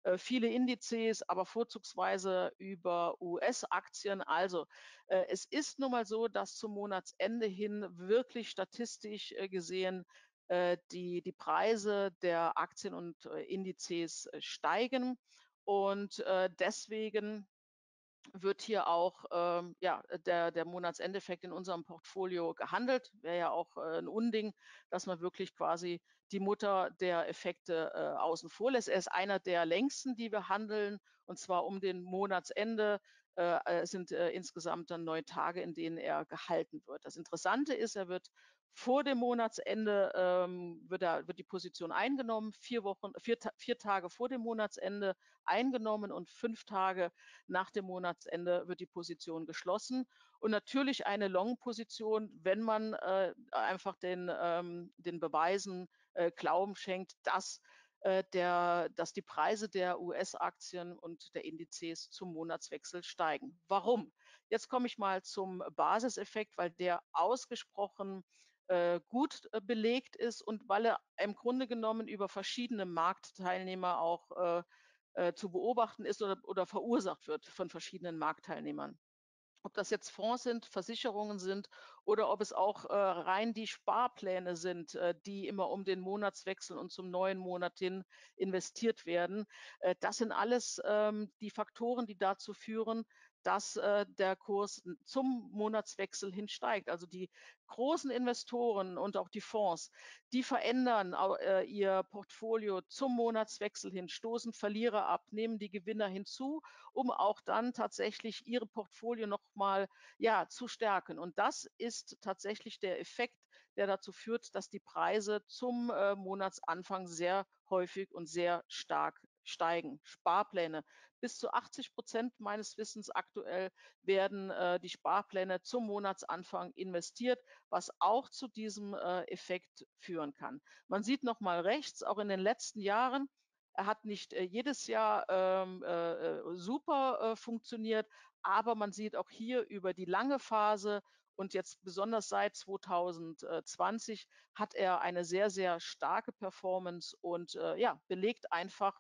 äh, viele Indizes, aber vorzugsweise über U S-Aktien. Also, äh, es ist nun mal so, dass zum Monatsende hin wirklich statistisch, äh, gesehen, äh, die die Preise der Aktien und, äh, Indizes, äh, steigen. Und, äh, deswegen wird hier auch, ähm, ja, der der Monatsendeffekt in unserem Portfolio gehandelt. Wäre ja auch, äh, 'n Unding, dass man wirklich quasi die Mutter der Effekte, äh, außen vor lässt. Er ist einer der längsten, die wir handeln, und zwar um den Monatsende. Äh, äh, es sind, äh, insgesamt dann neun Tage, in denen er gehalten wird. Das Interessante ist, er wird vor dem Monatsende, ähm, wird er wird die Position eingenommen, vier Wochen vier Ta vier Tage vor dem Monatsende eingenommen und fünf Tage nach dem Monatsende wird die Position geschlossen. Und natürlich eine Long-Position, wenn man, äh, einfach den ähm, den Beweisen, äh, Glauben schenkt, dass, äh, der dass die Preise der U S-Aktien und der Indizes zum Monatswechsel steigen. Warum? Jetzt komme ich mal zum Basiseffekt, weil der ausgesprochen, äh, gut, äh, belegt ist und weil er im Grunde genommen über verschiedene Marktteilnehmer auch, äh, äh, zu beobachten ist oder oder verursacht wird von verschiedenen Marktteilnehmern. Ob das jetzt Fonds sind, Versicherungen sind oder ob es auch, äh, rein die Sparpläne sind, äh, die immer um den Monatswechsel und zum neuen Monat hin investiert werden. Äh, das sind alles, ähm, die Faktoren, die dazu führen, dass, äh, der Kurs n zum Monatswechsel hin steigt. Also, die großen Investoren und auch die Fonds, die verändern au äh, ihr Portfolio zum Monatswechsel hin, stoßen Verlierer ab, nehmen die Gewinner hinzu, um auch dann tatsächlich ihre Portfolio noch mal, ja, zu stärken. Und das ist tatsächlich der Effekt, der dazu führt, dass die Preise zum, äh, Monatsanfang sehr häufig und sehr stark steigen. Sparpläne. Bis zu achtzig meines Wissens aktuell werden, äh, die Sparpläne zum Monatsanfang investiert, was auch zu diesem, äh, Effekt führen kann. Man sieht noch mal rechts, auch in den letzten Jahren, er hat nicht, äh, jedes Jahr, ähm, äh, äh, super, äh, funktioniert, aber man sieht auch hier über die lange Phase und jetzt besonders seit zweitausendzwanzig hat er eine sehr, sehr starke Performance und, äh, ja, belegt einfach,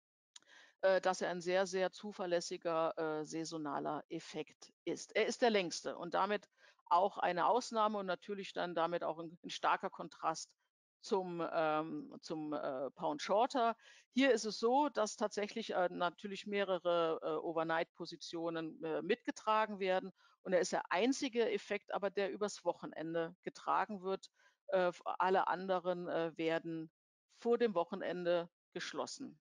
äh, dass er ein sehr, sehr zuverlässiger, äh, saisonaler Effekt ist. Er ist der längste und damit auch eine Ausnahme und natürlich dann damit auch ein 'n starker Kontrast zum, ähm zum, äh, Pound Shorter. Hier ist es so, dass tatsächlich, äh, natürlich mehrere, äh, Overnight-Positionen, äh, mitgetragen werden und er ist der einzige Effekt aber, der übers Wochenende getragen wird. Äh, f alle anderen, äh, werden vor dem Wochenende geschlossen.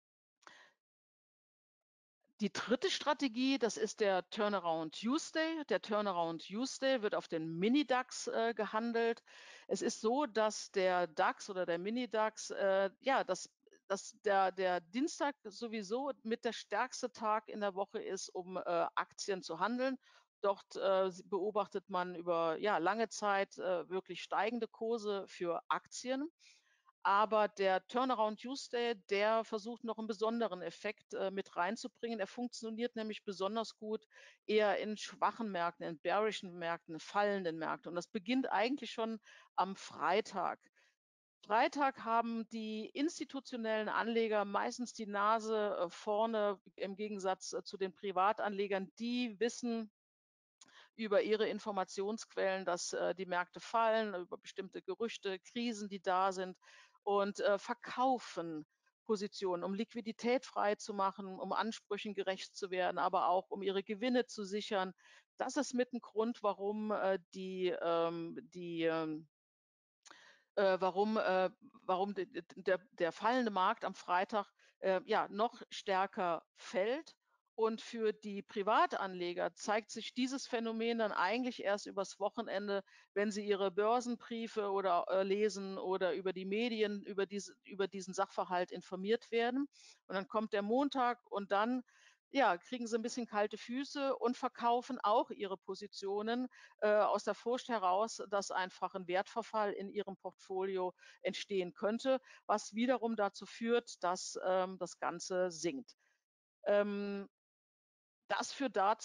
Die dritte Strategie, das ist der Turnaround Tuesday. Der Turnaround Tuesday wird auf den Mini-DAX, äh, gehandelt. Es ist so, dass der DAX oder der Mini-DAX, äh, ja, dass dass der der Dienstag sowieso mit der stärkste Tag in der Woche ist, um, äh, Aktien zu handeln. Dort, äh, s beobachtet man über, ja, lange Zeit, äh, wirklich steigende Kurse für Aktien. Aber der Turnaround Tuesday, der versucht noch einen besonderen Effekt, äh, mit reinzubringen. Er funktioniert nämlich besonders gut eher in schwachen Märkten, in bearischen Märkten, fallenden Märkten. Und das beginnt eigentlich schon am Freitag. Freitag haben die institutionellen Anleger meistens die Nase, äh, vorne im Gegensatz, äh, zu den Privatanlegern. Die wissen über ihre Informationsquellen, dass, äh, die Märkte fallen, über bestimmte Gerüchte, Krisen, die da sind und, äh, verkaufen Positionen, um Liquidität freizumachen, um Ansprüchen gerecht zu werden, aber auch um ihre Gewinne zu sichern. Das ist mit 'n Grund, warum, äh, die, ähm die, ähm äh, warum äh, warum d d der der fallende Markt am Freitag, äh, ja, noch stärker fällt. Und für die Privatanleger zeigt sich dieses Phänomen dann eigentlich erst übers Wochenende, wenn sie ihre Börsenbriefe oder, äh, lesen oder über die Medien über diese über diesen Sachverhalt informiert werden. Und dann kommt der Montag und dann, ja, kriegen sie ein bisschen kalte Füße und verkaufen auch ihre Positionen, äh, aus der Furcht heraus, dass einfach ein Wertverfall in ihrem Portfolio entstehen könnte, was wiederum dazu führt, dass, ähm, das Ganze sinkt. Ähm, Das führt dazu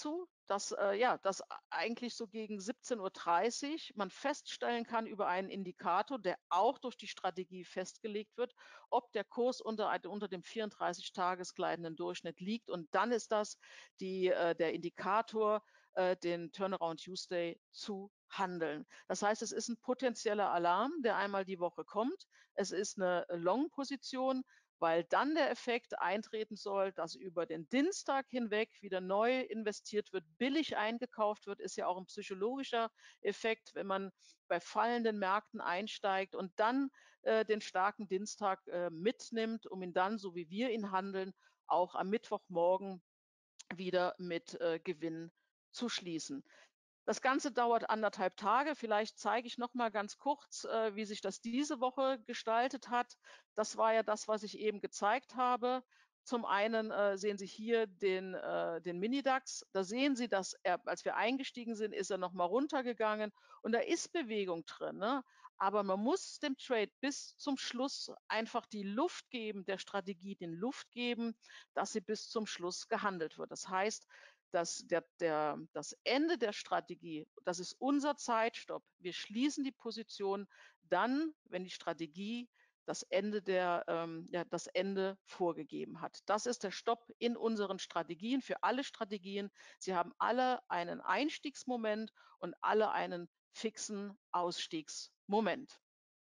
dass, äh, ja, dass a eigentlich so gegen siebzehn Uhr dreißig man feststellen kann über einen Indikator, der auch durch die Strategie festgelegt wird, ob der Kurs unter ein unter dem vierunddreißig Tages gleitenden Durchschnitt liegt. Und dann ist das die äh, der Indikator, äh, den Turnaround Tuesday zu handeln. Das heißt, es ist ein potenzieller Alarm, der einmal die Woche kommt. Es ist eine Long-Position, weil dann der Effekt eintreten soll, dass über den Dienstag hinweg wieder neu investiert wird, billig eingekauft wird, ist ja auch ein psychologischer Effekt, wenn man bei fallenden Märkten einsteigt und dann äh, den starken Dienstag äh, mitnimmt, um ihn dann, so wie wir ihn handeln, auch am Mittwochmorgen wieder mit äh, Gewinn zu schließen. Das Ganze dauert anderthalb Tage. Vielleicht zeige ich noch mal ganz kurz, äh, wie sich das diese Woche gestaltet hat. Das war ja das, was ich eben gezeigt habe. Zum einen, äh, sehen Sie hier den äh, den Mini-DAX. Da sehen Sie, dass er, als wir eingestiegen sind, ist er noch mal runtergegangen und da ist Bewegung drin, ne? Aber man muss dem Trade bis zum Schluss einfach die Luft geben, der Strategie den Luft geben, dass sie bis zum Schluss gehandelt wird. Das heißt, dass der der das Ende der Strategie, das ist unser Zeitstopp. Wir schließen die Position dann, wenn die Strategie das Ende der ähm, ja, das Ende vorgegeben hat. Das ist der Stopp in unseren Strategien, für alle Strategien. Sie haben alle einen Einstiegsmoment und alle einen fixen Ausstiegsmoment.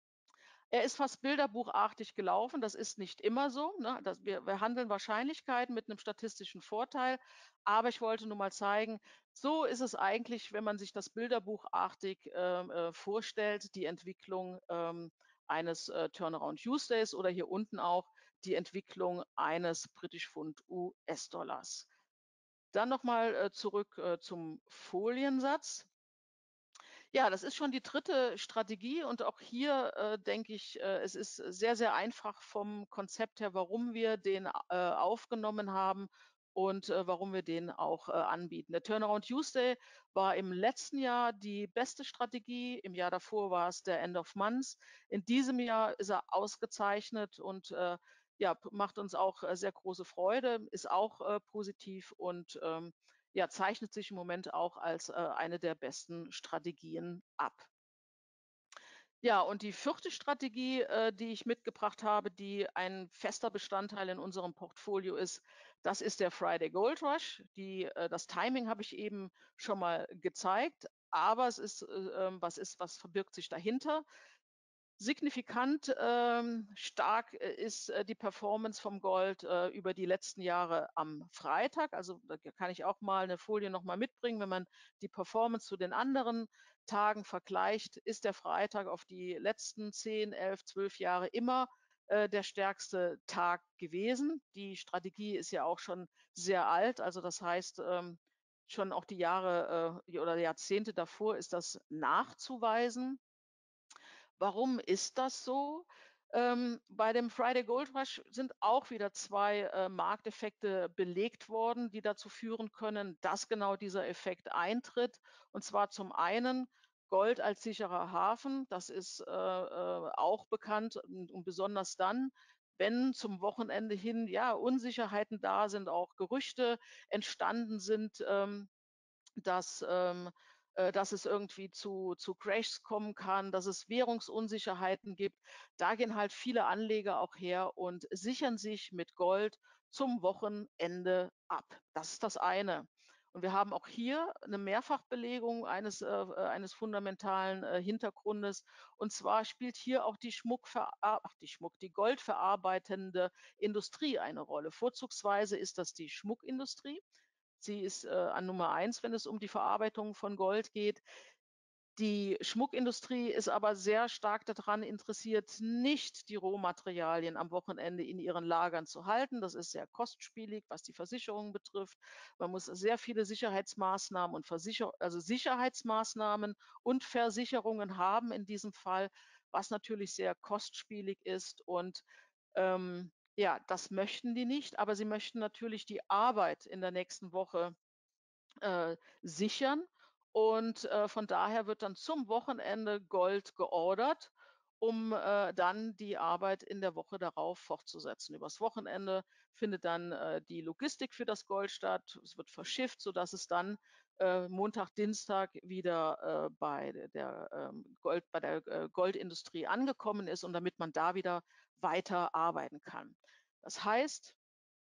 Er ist fast bilderbuchartig gelaufen. Das ist nicht immer so, ne? Das wir wir handeln Wahrscheinlichkeiten mit einem statistischen Vorteil. Aber ich wollte nur mal zeigen, so ist es eigentlich, wenn man sich das bilderbuchartig, ähm, äh, vorstellt, die Entwicklung, ähm, eines, äh, Turnaround Tuesdays oder hier unten auch die Entwicklung eines British Pfund U S-Dollars. Dann noch mal, äh, zurück, äh, zum Foliensatz. Ja, das ist schon die dritte Strategie und auch hier, äh, denke ich, äh, es ist sehr, sehr einfach vom Konzept her, warum wir den, äh, aufgenommen haben und, äh, warum wir den auch, äh, anbieten. Der Turnaround Tuesday war im letzten Jahr die beste Strategie. Im Jahr davor war es der End of Month. In diesem Jahr ist er ausgezeichnet und, äh, ja, p macht uns auch, äh, sehr große Freude, ist auch, äh, positiv und, ähm, ja, zeichnet sich im Moment auch als, äh, eine der besten Strategien ab. Ja, und die vierte Strategie, äh, die ich mitgebracht habe, die ein fester Bestandteil in unserem Portfolio ist, das ist der Friday Gold Rush. Die äh, das Timing habe ich eben schon mal gezeigt, aber es ist, äh, ähm was ist was verbirgt sich dahinter? Signifikant, ähm, stark, äh, ist, äh, die Performance vom Gold, äh, über die letzten Jahre am Freitag. Also, da kann ich auch mal eine Folie noch mal mitbringen. Wenn man die Performance zu den anderen Tagen vergleicht, ist der Freitag auf die letzten zehn, elf, zwölf Jahre immer, äh, der stärkste Tag gewesen. Die Strategie ist ja auch schon sehr alt. Also, das heißt, ähm, schon auch die Jahre, äh, oder Jahrzehnte davor ist das nachzuweisen. Warum ist das so? Ähm, bei dem Friday Gold Rush sind auch wieder zwei äh, Markteffekte belegt worden, die dazu führen können, dass genau dieser Effekt eintritt. Und zwar zum einen Gold als sicherer Hafen. Das ist äh, äh, auch bekannt und, und besonders dann, wenn zum Wochenende hin ja Unsicherheiten da sind, auch Gerüchte entstanden sind. Ähm, dass, ähm, äh, dass es irgendwie zu, zu Crashs kommen kann, dass es Währungsunsicherheiten gibt. Da gehen halt viele Anleger auch her und sichern sich mit Gold zum Wochenende ab. Das ist das eine. Und wir haben auch hier eine Mehrfachbelegung eines, äh, äh, eines fundamentalen äh, Hintergrundes. Und zwar spielt hier auch die Schmuckverar ach, die Schmuck, die goldverarbeitende Industrie eine Rolle. Vorzugsweise ist das die Schmuckindustrie. Sie ist, äh, an Nummer eins, wenn es um die Verarbeitung von Gold geht. Die Schmuckindustrie ist aber sehr stark daran interessiert, nicht die Rohmaterialien am Wochenende in ihren Lagern zu halten. Das ist sehr kostspielig, was die Versicherung betrifft. Man muss sehr viele Sicherheitsmaßnahmen und Versicher also Sicherheitsmaßnahmen und Versicherungen haben in diesem Fall, was natürlich sehr kostspielig ist und, ähm, ja, das möchten die nicht, aber sie möchten natürlich die Arbeit in der nächsten Woche äh, sichern. Und äh, von daher wird dann zum Wochenende Gold geordert. um, äh, dann die Arbeit in der Woche darauf fortzusetzen. Übers Wochenende findet dann, äh, die Logistik für das Gold statt. Es wird verschifft, sodass es dann, äh, Montag, Dienstag wieder, äh, bei de der, ähm, Gold bei der, äh, Goldindustrie angekommen ist und damit man da wieder weiterarbeiten kann. Das heißt,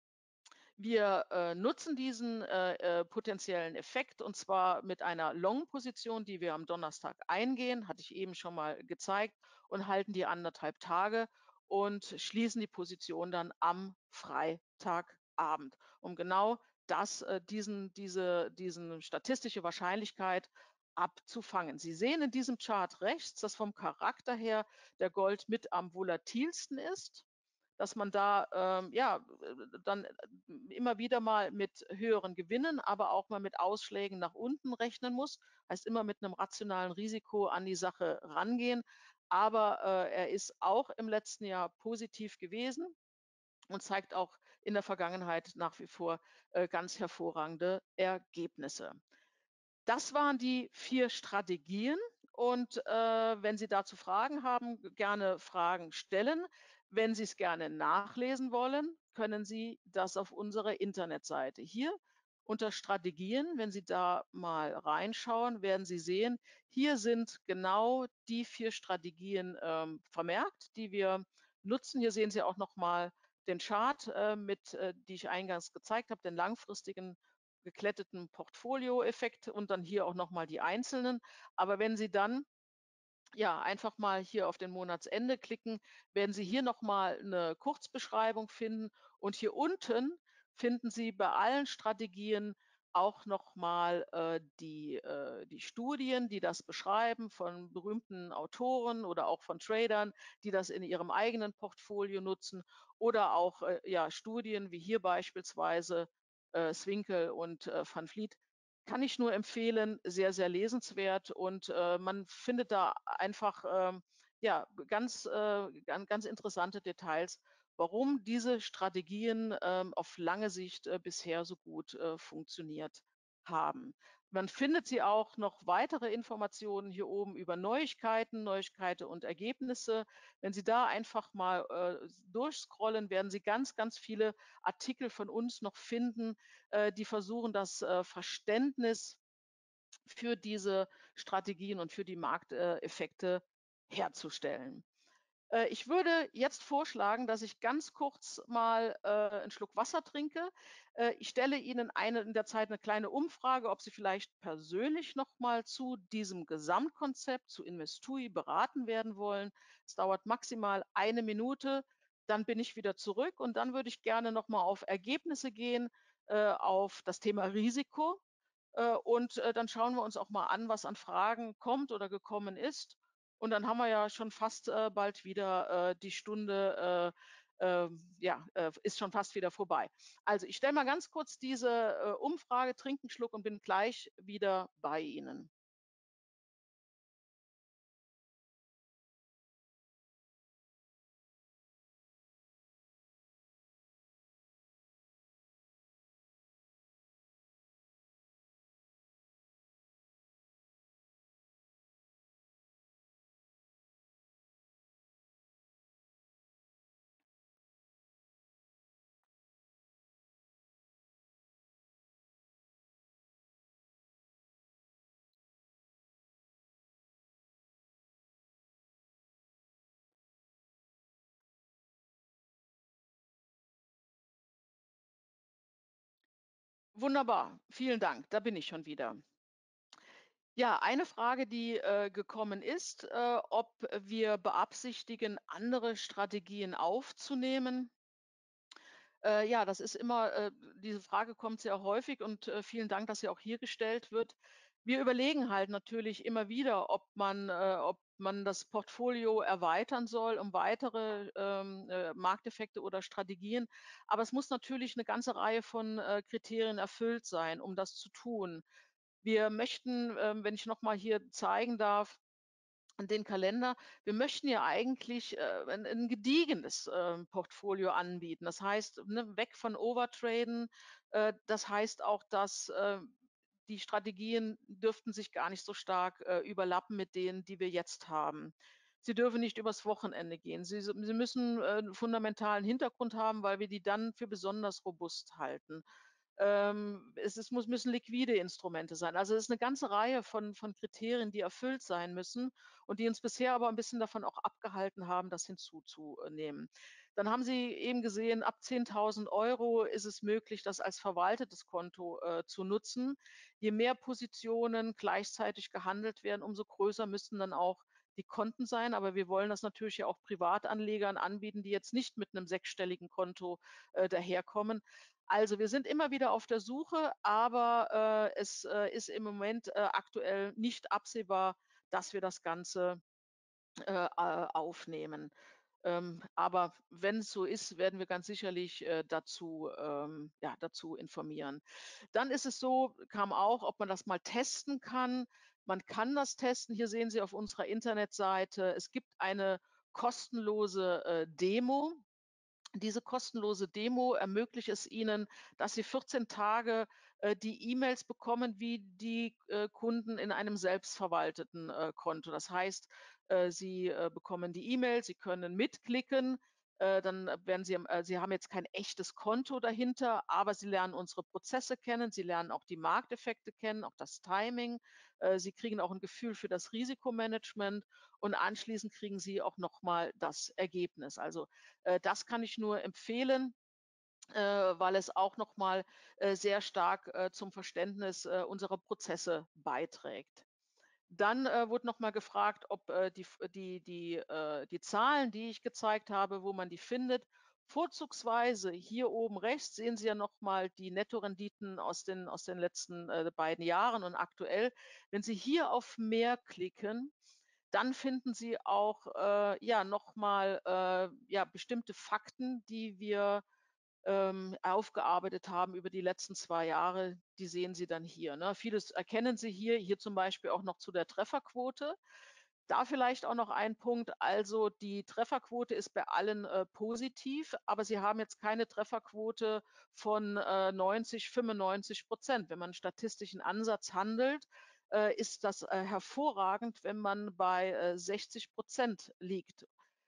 wir, äh, nutzen diesen, äh, äh, potenziellen Effekt und zwar mit einer Long-Position, die wir am Donnerstag eingehen, hatte ich eben schon mal gezeigt, und halten die anderthalb Tage und schließen die Position dann am Freitagabend, um genau das, äh, diesen diese diesen statistische Wahrscheinlichkeit abzufangen. Sie sehen in diesem Chart rechts, dass vom Charakter her der Gold mit am volatilsten ist, dass man da, ähm, ja, äh, dann äh, immer wieder mal mit höheren Gewinnen, aber auch mal mit Ausschlägen nach unten rechnen muss. Heißt immer mit einem rationalen Risiko an die Sache rangehen. Aber, äh, er ist auch im letzten Jahr positiv gewesen und zeigt auch in der Vergangenheit nach wie vor, äh, ganz hervorragende Ergebnisse. Das waren die vier Strategien und, äh, wenn Sie dazu Fragen haben, gerne Fragen stellen. Wenn Sie es gerne nachlesen wollen, können Sie das auf unserer Internetseite. Hier unter Strategien, wenn Sie da mal reinschauen, werden Sie sehen, hier sind genau die vier Strategien, ähm, vermerkt, die wir nutzen. Hier sehen Sie auch noch mal den Chart, äh, mit äh, die ich eingangs gezeigt habe, den langfristigen gekletteten Portfolioeffekt und dann hier auch noch mal die einzelnen. Aber wenn Sie dann ja, einfach mal hier auf den Monatsende klicken, werden Sie hier noch mal 'ne Kurzbeschreibung finden und hier unten finden Sie bei allen Strategien auch noch mal, äh, die äh, die Studien, die das beschreiben von berühmten Autoren oder auch von Tradern, die das in ihrem eigenen Portfolio nutzen oder auch, äh, ja, Studien wie hier beispielsweise, äh, Swinkel und, äh, Van Vliet. Kann ich nur empfehlen, sehr, sehr lesenswert und, äh, man findet da einfach, ähm, ja, ganz, äh, gan ganz interessante Details, warum diese Strategien, ähm, auf lange Sicht, äh, bisher so gut, äh, funktioniert haben. Man findet sie auch noch weitere Informationen hier oben über Neuigkeiten, Neuigkeiten und Ergebnisse. Wenn Sie da einfach mal, äh, durchscrollen, werden Sie ganz, ganz viele Artikel von uns noch finden, äh, die versuchen, das, äh, Verständnis für diese Strategien und für die Markteffekte äh, Effekte herzustellen. Äh, ich würde jetzt vorschlagen, dass ich ganz kurz mal, äh, 'n Schluck Wasser trinke. Äh, ich stelle Ihnen eine in der Zeit eine kleine Umfrage, ob Sie vielleicht persönlich noch mal zu diesem Gesamtkonzept, zu Investui beraten werden wollen. Es dauert maximal eine Minute, dann bin ich wieder zurück und dann würde ich gerne noch mal auf Ergebnisse gehen, äh, auf das Thema Risiko, äh, und, äh, dann schauen wir uns auch mal an, was an Fragen kommt oder gekommen ist. Und dann haben wir ja schon fast, äh, bald wieder, äh, die Stunde, äh, ähm, ja, äh, ist schon fast wieder vorbei. Also, ich stelle mal ganz kurz diese, äh, Umfrage, trinke 'n Schluck und bin gleich wieder bei Ihnen. Wunderbar, vielen Dank, da bin ich schon wieder. Ja, eine Frage, die, äh, gekommen ist, äh, ob wir beabsichtigen, andere Strategien aufzunehmen. Äh, ja, das ist immer äh, diese Frage kommt sehr häufig und, äh, vielen Dank, dass sie auch hier gestellt wird. Wir überlegen halt natürlich immer wieder, ob man äh, ob man das Portfolio erweitern soll um weitere, ähm, äh, Markteffekte oder Strategien. Aber es muss natürlich eine ganze Reihe von, äh, Kriterien erfüllt sein, um das zu tun. Wir möchten, ähm, wenn ich noch mal hier zeigen darf an den Kalender. Wir möchten ja eigentlich, äh, 'n 'n gediegenes, ähm, Portfolio anbieten. Das heißt, ne, weg von Overtraden. Äh, das heißt auch, dass, ähm, die Strategien dürften sich gar nicht so stark, äh, überlappen mit denen, die wir jetzt haben. Sie dürfen nicht übers Wochenende gehen. Sie s Sie müssen, äh, 'n fundamentalen Hintergrund haben, weil wir die dann für besonders robust halten. Ähm, es es muss müssen liquide Instrumente sein. Also, es ist eine ganze Reihe von von Kriterien, die erfüllt sein müssen und die uns bisher aber ein bisschen davon auch abgehalten haben, das hinzuzunehmen. Dann haben Sie eben gesehen, ab zehntausend Euro ist es möglich, das als verwaltetes Konto, äh, zu nutzen. Je mehr Positionen gleichzeitig gehandelt werden, umso größer müssten dann auch die Konten sein. Aber wir wollen das natürlich ja auch Privatanlegern anbieten, die jetzt nicht mit einem sechsstelligen Konto, äh, daherkommen. Also, wir sind immer wieder auf der Suche, aber, äh, es, äh, ist im Moment, äh, aktuell nicht absehbar, dass wir das Ganze, äh, a aufnehmen. Ähm, aber wenn es so ist, werden wir ganz sicherlich, äh, dazu ähm, ja, dazu informieren. Dann ist es so, kam auch, ob man das mal testen kann. Man kann das testen. Hier sehen Sie auf unserer Internetseite, es gibt eine kostenlose, äh, Demo. Diese kostenlose Demo ermöglicht es Ihnen, dass Sie vierzehn Tage, äh, die E-Mails bekommen wie die, äh, Kunden in einem selbstverwalteten, äh, Konto. Das heißt, äh, Sie, äh, bekommen die E-Mail, Sie können mitklicken, äh, dann äh, werden Sie äh, Sie haben jetzt kein echtes Konto dahinter, aber Sie lernen unsere Prozesse kennen, Sie lernen auch die Markteffekte kennen, auch das Timing. Äh, Sie kriegen auch ein Gefühl für das Risikomanagement und anschließend kriegen Sie auch noch mal das Ergebnis. Also, äh, das kann ich nur empfehlen, äh, weil es auch noch mal, äh, sehr stark, äh, zum Verständnis, äh, unserer Prozesse beiträgt. Dann, äh, wurde noch mal gefragt, ob, äh, die F die die, äh die Zahlen, die ich gezeigt habe, wo man die findet. Vorzugsweise hier oben rechts sehen Sie ja noch mal die Nettorenditen aus den aus den letzten, äh, beiden Jahren und aktuell. Wenn Sie hier auf Mehr klicken, dann finden Sie auch, äh, ja, noch mal, äh, ja, bestimmte Fakten, die wir, ähm, aufgearbeitet haben über die letzten zwei Jahre. Die sehen Sie dann hier, ne? Vieles erkennen Sie hier, hier zum Beispiel auch noch zu der Trefferquote. Da vielleicht auch noch ein Punkt, also die Trefferquote ist bei allen, äh, positiv, aber Sie haben jetzt keine Trefferquote von, äh, neunzig, fünfundneunzig. Wenn man 'n statistischen Ansatz handelt, äh, ist das, äh, hervorragend, wenn man bei, äh, sechzig liegt,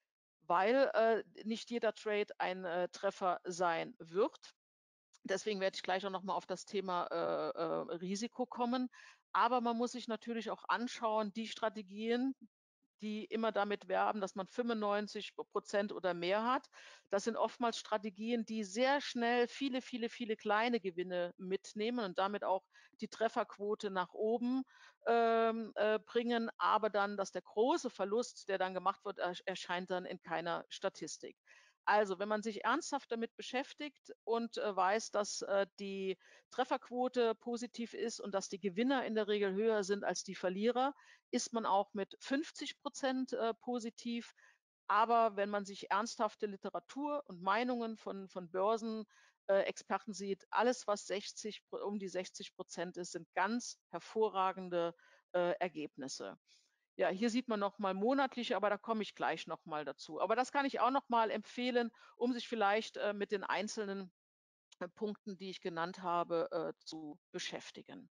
weil, äh, nicht jeder Trade ein, äh, Treffer sein wird. Deswegen werde ich gleich auch noch mal auf das Thema, äh, äh, Risiko kommen. Aber man muss sich natürlich auch anschauen, die Strategien, die immer damit werben, dass man fünfundneunzig oder mehr hat. Das sind oftmals Strategien, die sehr schnell viele, viele, viele kleine Gewinne mitnehmen und damit auch die Trefferquote nach oben, ähm, äh, bringen, aber dann, dass der große Verlust, der dann gemacht wird, ersch erscheint dann in keiner Statistik. Also, wenn man sich ernsthaft damit beschäftigt und, äh, weiß, dass, äh, die Trefferquote positiv ist und dass die Gewinner in der Regel höher sind als die Verlierer, ist man auch mit fünfzig äh, positiv. Aber wenn man sich ernsthafte Literatur und Meinungen von von Börsenexperten äh, Experten sieht, alles, was sechzig Pro um die sechzig ist, sind ganz hervorragende, äh, Ergebnisse. Ja, hier sieht man noch mal monatliche, aber da komme ich gleich noch mal dazu. Aber das kann ich auch noch mal empfehlen, um sich vielleicht, äh, mit den einzelnen, äh, Punkten, die ich genannt habe, äh, zu beschäftigen.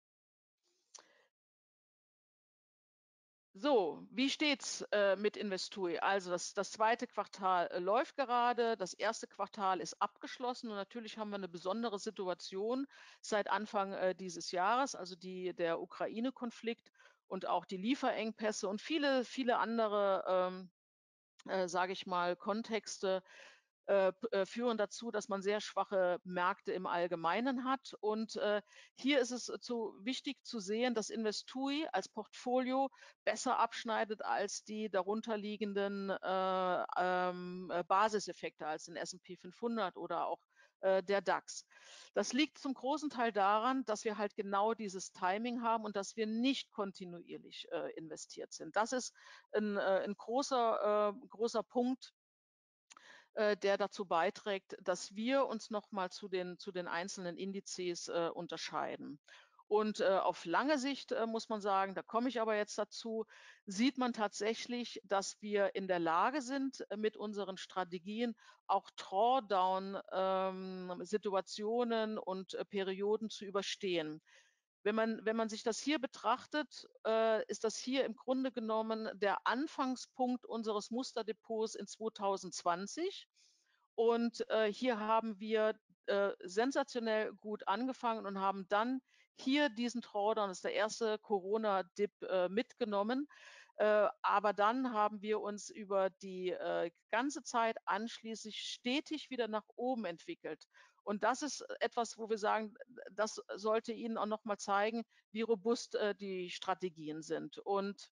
So, wie steht's, äh, mit Investui? Also das das zweite Quartal, äh, läuft gerade. Das erste Quartal ist abgeschlossen und natürlich haben wir eine besondere Situation seit Anfang, äh, dieses Jahres, also die der Ukraine-Konflikt und auch die Lieferengpässe und viele, viele andere, ähm, äh, sage ich mal, Kontexte, äh, p äh, führen dazu, dass man sehr schwache Märkte im Allgemeinen hat. Und, äh, hier ist es äh, zu wichtig zu sehen, dass Investui als Portfolio besser abschneidet als die darunterliegenden, äh, ähm, äh, Basiseffekte als den S und P fünfhundert oder auch, äh, der DAX. Das liegt zum großen Teil daran, dass wir halt genau dieses Timing haben und dass wir nicht kontinuierlich, äh, investiert sind. Das ist ein äh, 'n großer äh, großer Punkt, äh, der dazu beiträgt, dass wir uns noch mal zu den zu den einzelnen Indizes, äh, unterscheiden. Und, äh, auf lange Sicht, äh, muss man sagen, da komme ich aber jetzt dazu, sieht man tatsächlich, dass wir in der Lage sind, äh, mit unseren Strategien auch Drawdown, ähm, Situationen und, äh, Perioden zu überstehen. Wenn man wenn man sich das hier betrachtet, äh, ist das hier im Grunde genommen der Anfangspunkt unseres Musterdepots in zweitausendzwanzig. Und, äh, hier haben wir, äh, sensationell gut angefangen und haben dann hier diesen Drawdown, das ist der erste Corona-Dip, äh, mitgenommen. Äh, aber dann haben wir uns über die, äh, ganze Zeit anschließend stetig wieder nach oben entwickelt. Und das ist etwas, wo wir sagen, das sollte Ihnen auch noch mal zeigen, wie robust, äh, die Strategien sind. Und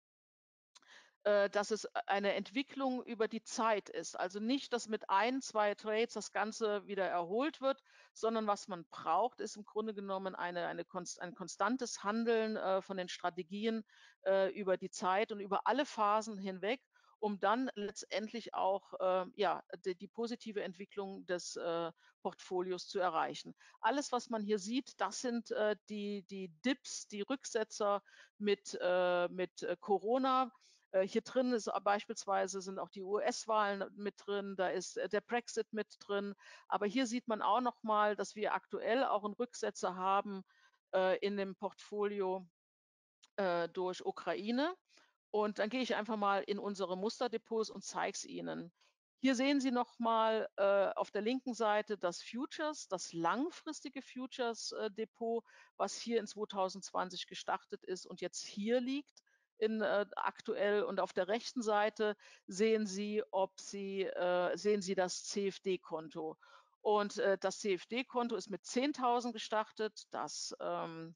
äh, dass es eine Entwicklung über die Zeit ist. Also nicht, dass mit ein, zwei Trades das Ganze wieder erholt wird, sondern was man braucht, ist im Grunde genommen eine eine konst ein konstantes Handeln, äh, von den Strategien, äh, über die Zeit und über alle Phasen hinweg, um dann letztendlich auch, äh, ja, die die positive Entwicklung des, äh, Portfolios zu erreichen. Alles, was man hier sieht, das sind, äh, die die Dips, die Rücksetzer mit, äh, mit, äh, Corona. Äh, hier drin ist a beispielsweise sind auch die U S-Wahlen mit drin, da ist, äh, der Brexit mit drin. Aber hier sieht man auch noch mal, dass wir aktuell auch 'n Rücksetzer haben, äh, in dem Portfolio, äh, durch Ukraine. Und dann gehe ich einfach mal in unsere Musterdepots und zeige es Ihnen. Hier sehen Sie noch mal, äh, auf der linken Seite das Futures, das langfristige Futures, äh, Depot, was hier in zweitausendzwanzig gestartet ist und jetzt hier liegt in, äh, aktuell. Und auf der rechten Seite sehen Sie, ob Sie äh, sehen Sie das C F D-Konto. Und, äh, das C F D-Konto ist mit zehntausend gestartet, das, ähm,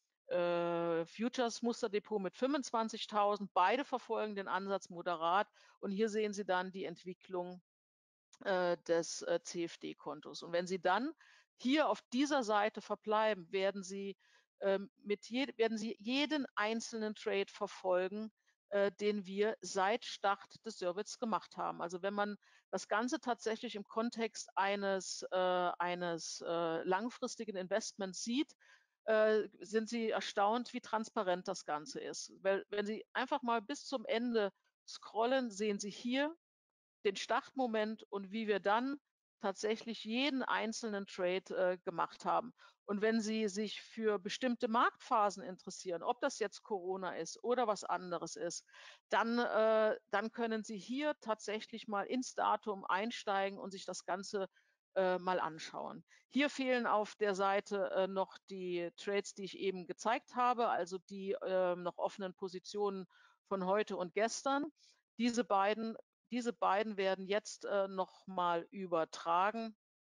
äh, Futures-Musterdepot mit fünfundzwanzigtausend. Beide verfolgen den Ansatz moderat. Und hier sehen Sie dann die Entwicklung, äh, des, äh, C F D-Kontos. Und wenn Sie dann hier auf dieser Seite verbleiben, werden Sie, ähm, mit jed werden Sie jeden einzelnen Trade verfolgen, äh, den wir seit Start des Service gemacht haben. Also, wenn man das Ganze tatsächlich im Kontext eines, äh eines, äh, langfristigen Investments sieht, äh, sind Sie erstaunt, wie transparent das Ganze ist. Weil wenn Sie einfach mal bis zum Ende scrollen, sehen Sie hier den Startmoment und wie wir dann tatsächlich jeden einzelnen Trade, äh, gemacht haben. Und wenn Sie sich für bestimmte Marktphasen interessieren, ob das jetzt Corona ist oder was anderes ist, dann äh, dann können Sie hier tatsächlich mal ins Datum einsteigen und sich das Ganze, äh, mal anschauen. Hier fehlen auf der Seite, äh, noch die Trades, die ich eben gezeigt habe, also die, äh, noch offenen Positionen von heute und gestern. Diese beiden diese beiden werden jetzt, äh, noch mal übertragen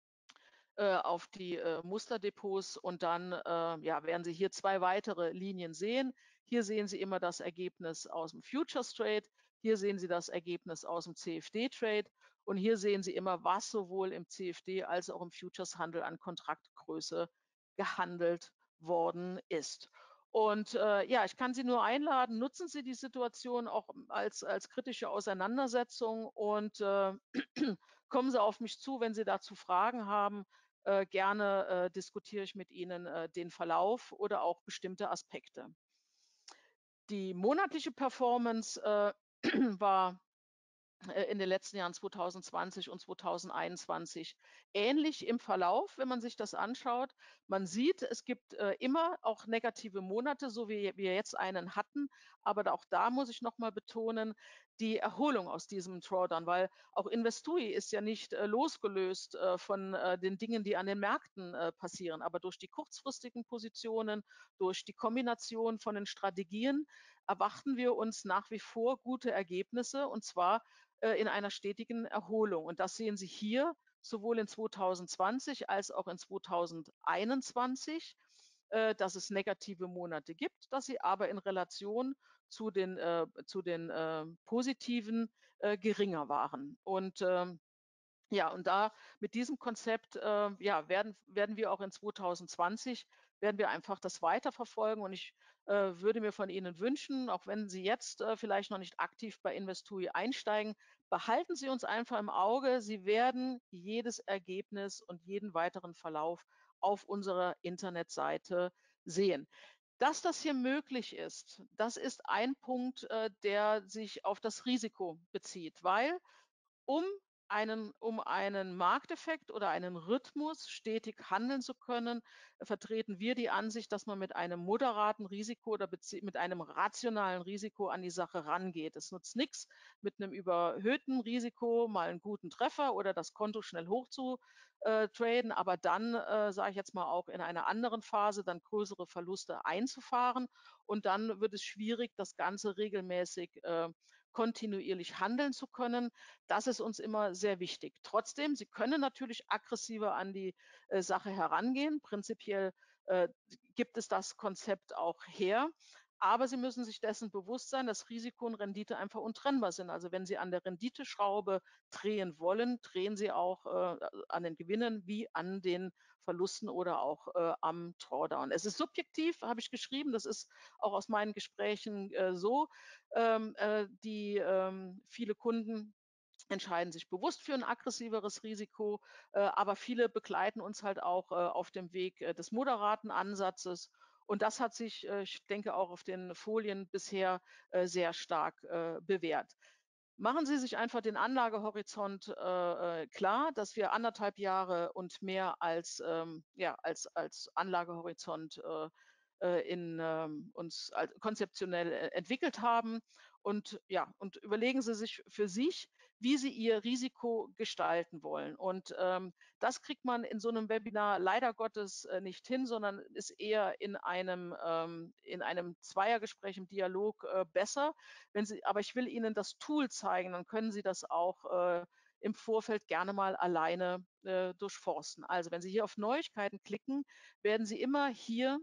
äh, auf die, äh, Musterdepots und dann, äh, ja, werden Sie hier zwei weitere Linien sehen. Hier sehen Sie immer das Ergebnis aus'm Futures Trade, hier sehen Sie das Ergebnis aus'm C F D-Trade und hier sehen Sie immer, was sowohl im C F D als auch im Futures-Handel an Kontraktgröße gehandelt worden ist. Und, äh, ja, ich kann Sie nur einladen, nutzen Sie die Situation auch als als kritische Auseinandersetzung und, äh, kommen Sie auf mich zu, wenn Sie dazu Fragen haben. Äh, gerne, äh, diskutiere ich mit Ihnen, äh, den Verlauf oder auch bestimmte Aspekte. Die monatliche Performance, äh, war, äh, in den letzten Jahren zweitausendzwanzig und zweitausendeinundzwanzig ähnlich im Verlauf, wenn man sich das anschaut. Man sieht, es gibt, äh, immer auch negative Monate, so wie wir jetzt einen hatten. Aber da auch da muss ich noch mal betonen, die Erholung aus diesem Drawdown, weil auch Investui ist ja nicht, äh, losgelöst, äh, von, äh, den Dingen, die an den Märkten, äh, passieren. Aber durch die kurzfristigen Positionen, durch die Kombination von den Strategien erwarten wir uns nach wie vor gute Ergebnisse und zwar, äh, in einer stetigen Erholung. Und das sehen Sie hier sowohl in zweitausendzwanzig als auch in zweitausendeinundzwanzig, äh, dass es negative Monate gibt, dass sie aber in Relation zu den, äh zu den, äh, positiven, äh, geringer waren. Und, ähm, ja, und da mit diesem Konzept, äh, ja, werden werden wir auch in zweitausendzwanzig werden wir einfach das weiterverfolgen. Und ich, äh, würde mir von Ihnen wünschen, auch wenn Sie jetzt, äh, vielleicht noch nicht aktiv bei Investui einsteigen, behalten Sie uns einfach im Auge. Sie werden jedes Ergebnis und jeden weiteren Verlauf auf unserer Internetseite sehen. Dass das hier möglich ist, das ist ein Punkt, äh, der sich auf das Risiko bezieht, weil um einen um einen Markteffekt oder einen Rhythmus stetig handeln zu können, äh, vertreten wir die Ansicht, dass man mit einem moderaten Risiko oder bezieh mit einem rationalen Risiko an die Sache rangeht. Es nutzt nix, mit einem überhöhten Risiko mal einen guten Treffer oder das Konto schnell hoch zu, äh, traden, aber dann, äh, sage ich jetzt mal, auch in einer anderen Phase dann größere Verluste einzufahren. Und dann wird es schwierig, das Ganze regelmäßig, äh, kontinuierlich handeln zu können. Das ist uns immer sehr wichtig. Trotzdem, Sie können natürlich aggressiver an die, äh, Sache herangehen. Prinzipiell, äh, gibt es das Konzept auch her, aber Sie müssen sich dessen bewusst sein, dass Risiko und Rendite einfach untrennbar sind. Also, wenn Sie an der Renditeschraube drehen wollen, drehen Sie auch, äh, an den Gewinnen wie an den Verlusten oder auch, äh, am Drawdown. Es ist subjektiv, habe ich geschrieben. Das ist auch aus meinen Gesprächen, äh, so. Ähm, äh, die, ähm viele Kunden entscheiden sich bewusst für ein aggressiveres Risiko, äh, aber viele begleiten uns halt auch, äh, auf dem Weg, äh, des moderaten Ansatzes. Und das hat sich, äh, ich denke, auch auf den Folien bisher, äh, sehr stark, äh, bewährt. Machen Sie sich einfach den Anlagehorizont, äh, äh, klar, dass wir anderthalb Jahre und mehr als, ähm ja, als als Anlagehorizont, äh, äh, in, ähm uns al konzeptionell, äh, entwickelt haben. Und ja, und überlegen Sie sich für sich, wie Sie Ihr Risiko gestalten wollen. Und, ähm, das kriegt man in so einem Webinar leider Gottes, äh, nicht hin, sondern ist eher in einem ähm, in einem Zweiergespräch, im Dialog, äh, besser. Wenn Sie aber ich will Ihnen das Tool zeigen, dann können Sie das auch, äh, im Vorfeld gerne mal alleine, äh, durchforsten. Also, wenn Sie hier auf Neuigkeiten klicken, werden Sie immer hier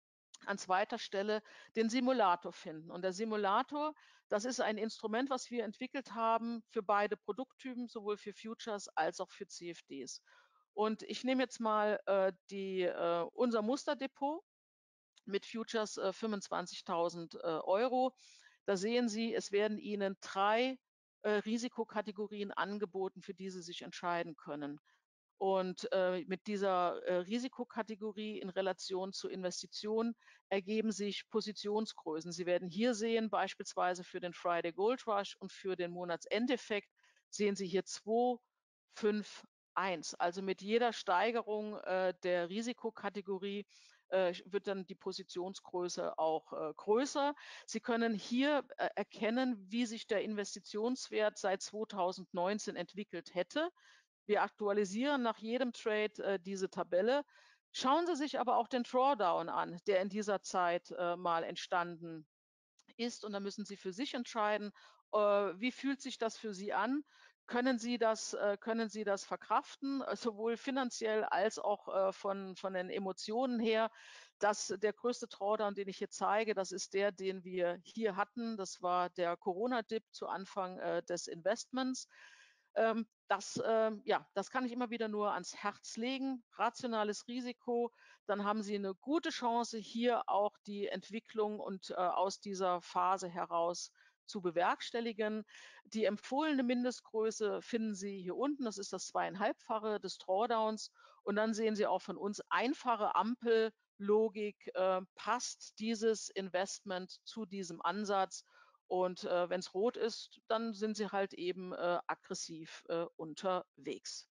an zweiter Stelle den Simulator finden. Und der Simulator, das ist ein Instrument, was wir entwickelt haben für beide Produkttypen, sowohl für Futures als auch für C F Ds. Und ich nehme jetzt mal, äh, die, äh unser Musterdepot mit Futures, äh, fünfundzwanzigtausend äh, Euro. Da sehen Sie, es werden Ihnen drei äh, Risikokategorien angeboten, für die Sie sich entscheiden können. Und, äh, mit dieser, äh, Risikokategorie in Relation zur Investition ergeben sich Positionsgrößen. Sie werden hier sehen, beispielsweise für den Friday Gold Rush und für den Monatsendeffekt sehen Sie hier zwei, fünf, eins. Also mit jeder Steigerung, äh, der Risikokategorie, äh, wird dann die Positionsgröße auch, äh, größer. Sie können hier, äh, erkennen, wie sich der Investitionswert seit zweitausendneunzehn entwickelt hätte. Wir aktualisieren nach jedem Trade, äh, diese Tabelle. Schauen Sie sich aber auch den Drawdown an, der in dieser Zeit, äh, mal entstanden ist. Und da müssen Sie für sich entscheiden, äh, wie fühlt sich das für Sie an? Können Sie das äh, können Sie das verkraften, äh, sowohl finanziell als auch, äh, von von den Emotionen her? Das der größte Drawdown, den ich hier zeige, das ist der, den wir hier hatten. Das war der Corona-Dip zu Anfang, äh, des Investments. Ähm, das, ähm ja, das kann ich immer wieder nur ans Herz legen. Rationales Risiko, dann haben Sie eine gute Chance, hier auch die Entwicklung und, äh, aus dieser Phase heraus zu bewerkstelligen. Die empfohlene Mindestgröße finden Sie hier unten. Das ist das zweieinhalbfache des Drawdowns. Und dann sehen Sie auch von uns einfache Ampellogik, äh, passt dieses Investment zu diesem Ansatz? Und, äh, wenn es rot ist, dann sind Sie halt eben, äh, aggressiv, äh, unterwegs.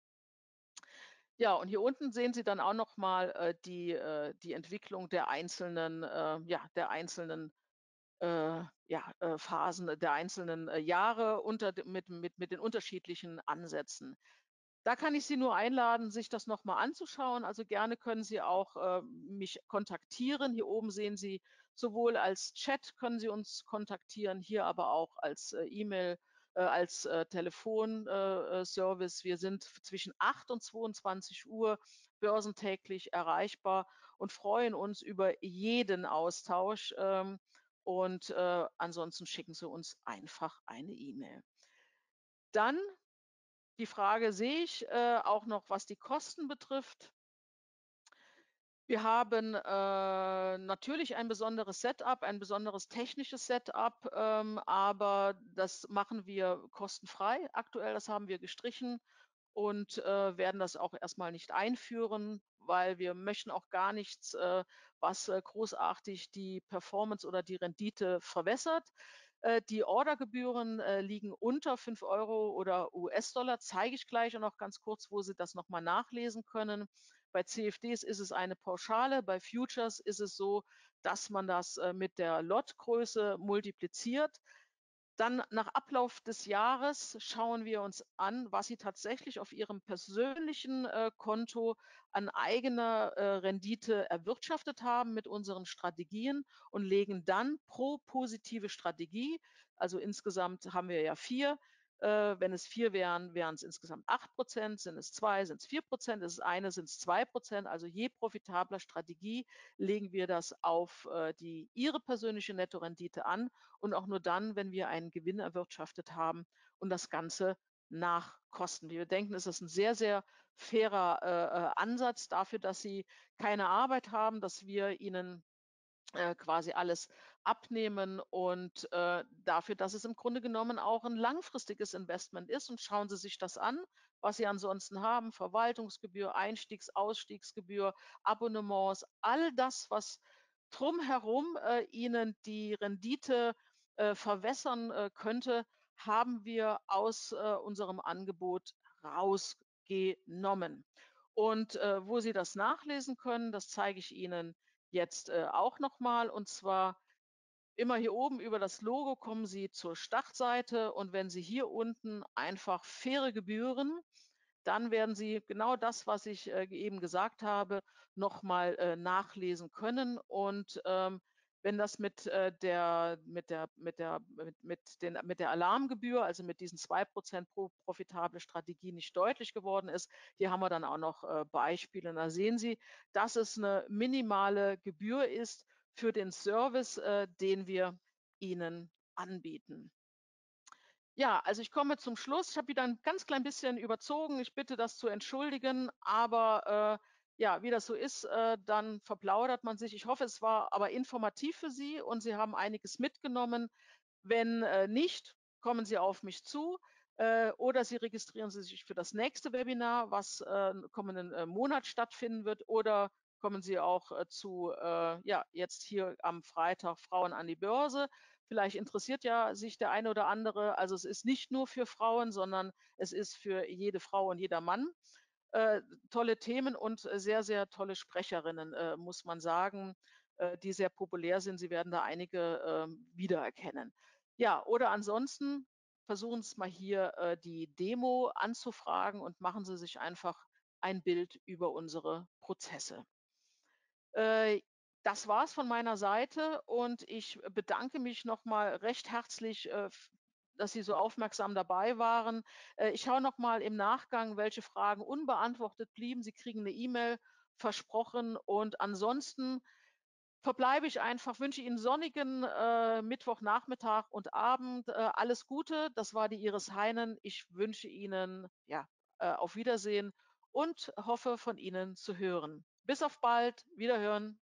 Ja, und hier unten sehen Sie dann auch noch mal, äh, die äh, die Entwicklung der einzelnen äh, ja, der einzelnen, äh, ja, äh, Phasen der einzelnen, äh, Jahre unter de mit mit mit den unterschiedlichen Ansätzen. Da kann ich Sie nur einladen, sich das noch mal anzuschauen. Also, gerne können Sie auch, äh, mich kontaktieren. Hier oben sehen Sie sowohl als Chat können Sie uns kontaktieren, hier aber auch als, äh, E-Mail, äh, als, äh, Telefon äh, äh, Service. Wir sind f zwischen acht und zweiundzwanzig Uhr börsentäglich erreichbar und freuen uns über jeden Austausch, ähm, und, äh, ansonsten schicken Sie uns einfach eine E-Mail. Dann die Frage sehe ich, äh, auch noch, was die Kosten betrifft. Wir haben, äh, natürlich ein besonderes Setup, ein besonderes technisches Setup, ähm, aber das machen wir kostenfrei aktuell. Das haben wir gestrichen und, äh, werden das auch erst mal nicht einführen, weil wir möchten auch gar nichts, äh, was, äh, großartig die Performance oder die Rendite verwässert. Äh, die Ordergebühren, äh, liegen unter fünf Euro oder U S-Dollar, zeige ich gleich auch noch ganz kurz, wo Sie das noch mal nachlesen können. Bei C F Ds ist es eine Pauschale, bei Futures ist es so, dass man das, äh, mit der Lotgröße multipliziert. Dann nach Ablauf des Jahres schauen wir uns an, was Sie tatsächlich auf Ihrem persönlichen, äh, Konto an eigener, äh, Rendite erwirtschaftet haben mit unseren Strategien und legen dann pro positive Strategie, also insgesamt haben wir ja vier, äh, wenn es vier wären, wären es insgesamt acht Prozent, sind es zwei, sind es vier Prozent, ist es eine, sind es zwei Prozent. Also je profitabler Strategie legen wir das auf, äh, die Ihre persönliche Nettorendite an und auch nur dann, wenn wir einen Gewinn erwirtschaftet haben und das Ganze nach Kosten. Wir denken, es ist ein sehr, sehr fairer, äh, äh, Ansatz dafür, dass Sie keine Arbeit haben, dass wir Ihnen äh, quasi alles abnehmen und, äh, dafür, dass es im Grunde genommen auch ein langfristiges Investment ist. Und schauen Sie sich das an, was Sie ansonsten haben: Verwaltungsgebühr, Einstiegs Ausstiegsgebühr, Abonnements, all das, was drumherum, äh, Ihnen die Rendite, äh, verwässern, äh, könnte, haben wir aus, äh, unserem Angebot rausgenommen. Und, äh, wo Sie das nachlesen können, das zeige ich Ihnen jetzt, äh, auch noch mal. Und zwar immer hier oben über das Logo kommen Sie zur Startseite und wenn Sie hier unten einfach faire Gebühren, dann werden Sie genau das, was ich, äh, eben gesagt habe, noch mal, äh, nachlesen können. Und, ähm, wenn das mit, äh, der mit der mit der mit mit den mit der Alarmgebühr, also mit diesen zwei Prozent pro profitable Strategie nicht deutlich geworden ist, hier haben wir dann auch noch, äh, Beispiele. Und da sehen Sie, dass es eine minimale Gebühr ist für den Service, äh, den wir Ihnen anbieten. Ja, also ich komme zum Schluss. Ich habe wieder ein ganz klein bisschen überzogen. Ich bitte das zu entschuldigen, aber, äh, ja, wie das so ist, äh, dann verplaudert man sich. Ich hoffe, es war aber informativ für Sie und Sie haben einiges mitgenommen. Wenn, äh, nicht, kommen Sie auf mich zu, äh, oder Sie registrieren Sie sich für das nächste Webinar, was, äh, kommenden, äh, Monat stattfinden wird, oder kommen Sie auch, äh, zu, äh, ja, jetzt hier am Freitag Frauen an die Börse. Vielleicht interessiert ja sich der eine oder andere. Also, es ist nicht nur für Frauen, sondern es ist für jede Frau und jeder Mann. Äh, tolle Themen und, äh, sehr, sehr tolle Sprecherinnen, äh, muss man sagen, äh, die sehr populär sind. Sie werden da einige, ähm, wiedererkennen. Ja, oder ansonsten versuchen Sie es mal hier, äh, die Demo anzufragen und machen Sie sich einfach ein Bild über unsere Prozesse. Äh, Das war's von meiner Seite und ich bedanke mich noch mal recht herzlich, äh, f dass Sie so aufmerksam dabei waren. Äh, ich schaue noch mal im Nachgang, welche Fragen unbeantwortet blieben. Sie kriegen eine E-Mail, versprochen. Und ansonsten verbleibe ich einfach, wünsche Ihnen sonnigen, äh, Mittwochnachmittag und Abend. Äh, alles Gute. Das war die Iris Heinen. Ich wünsche Ihnen, ja, äh, auf Wiedersehen und hoffe, von Ihnen zu hören. Bis auf bald. Wiederhören.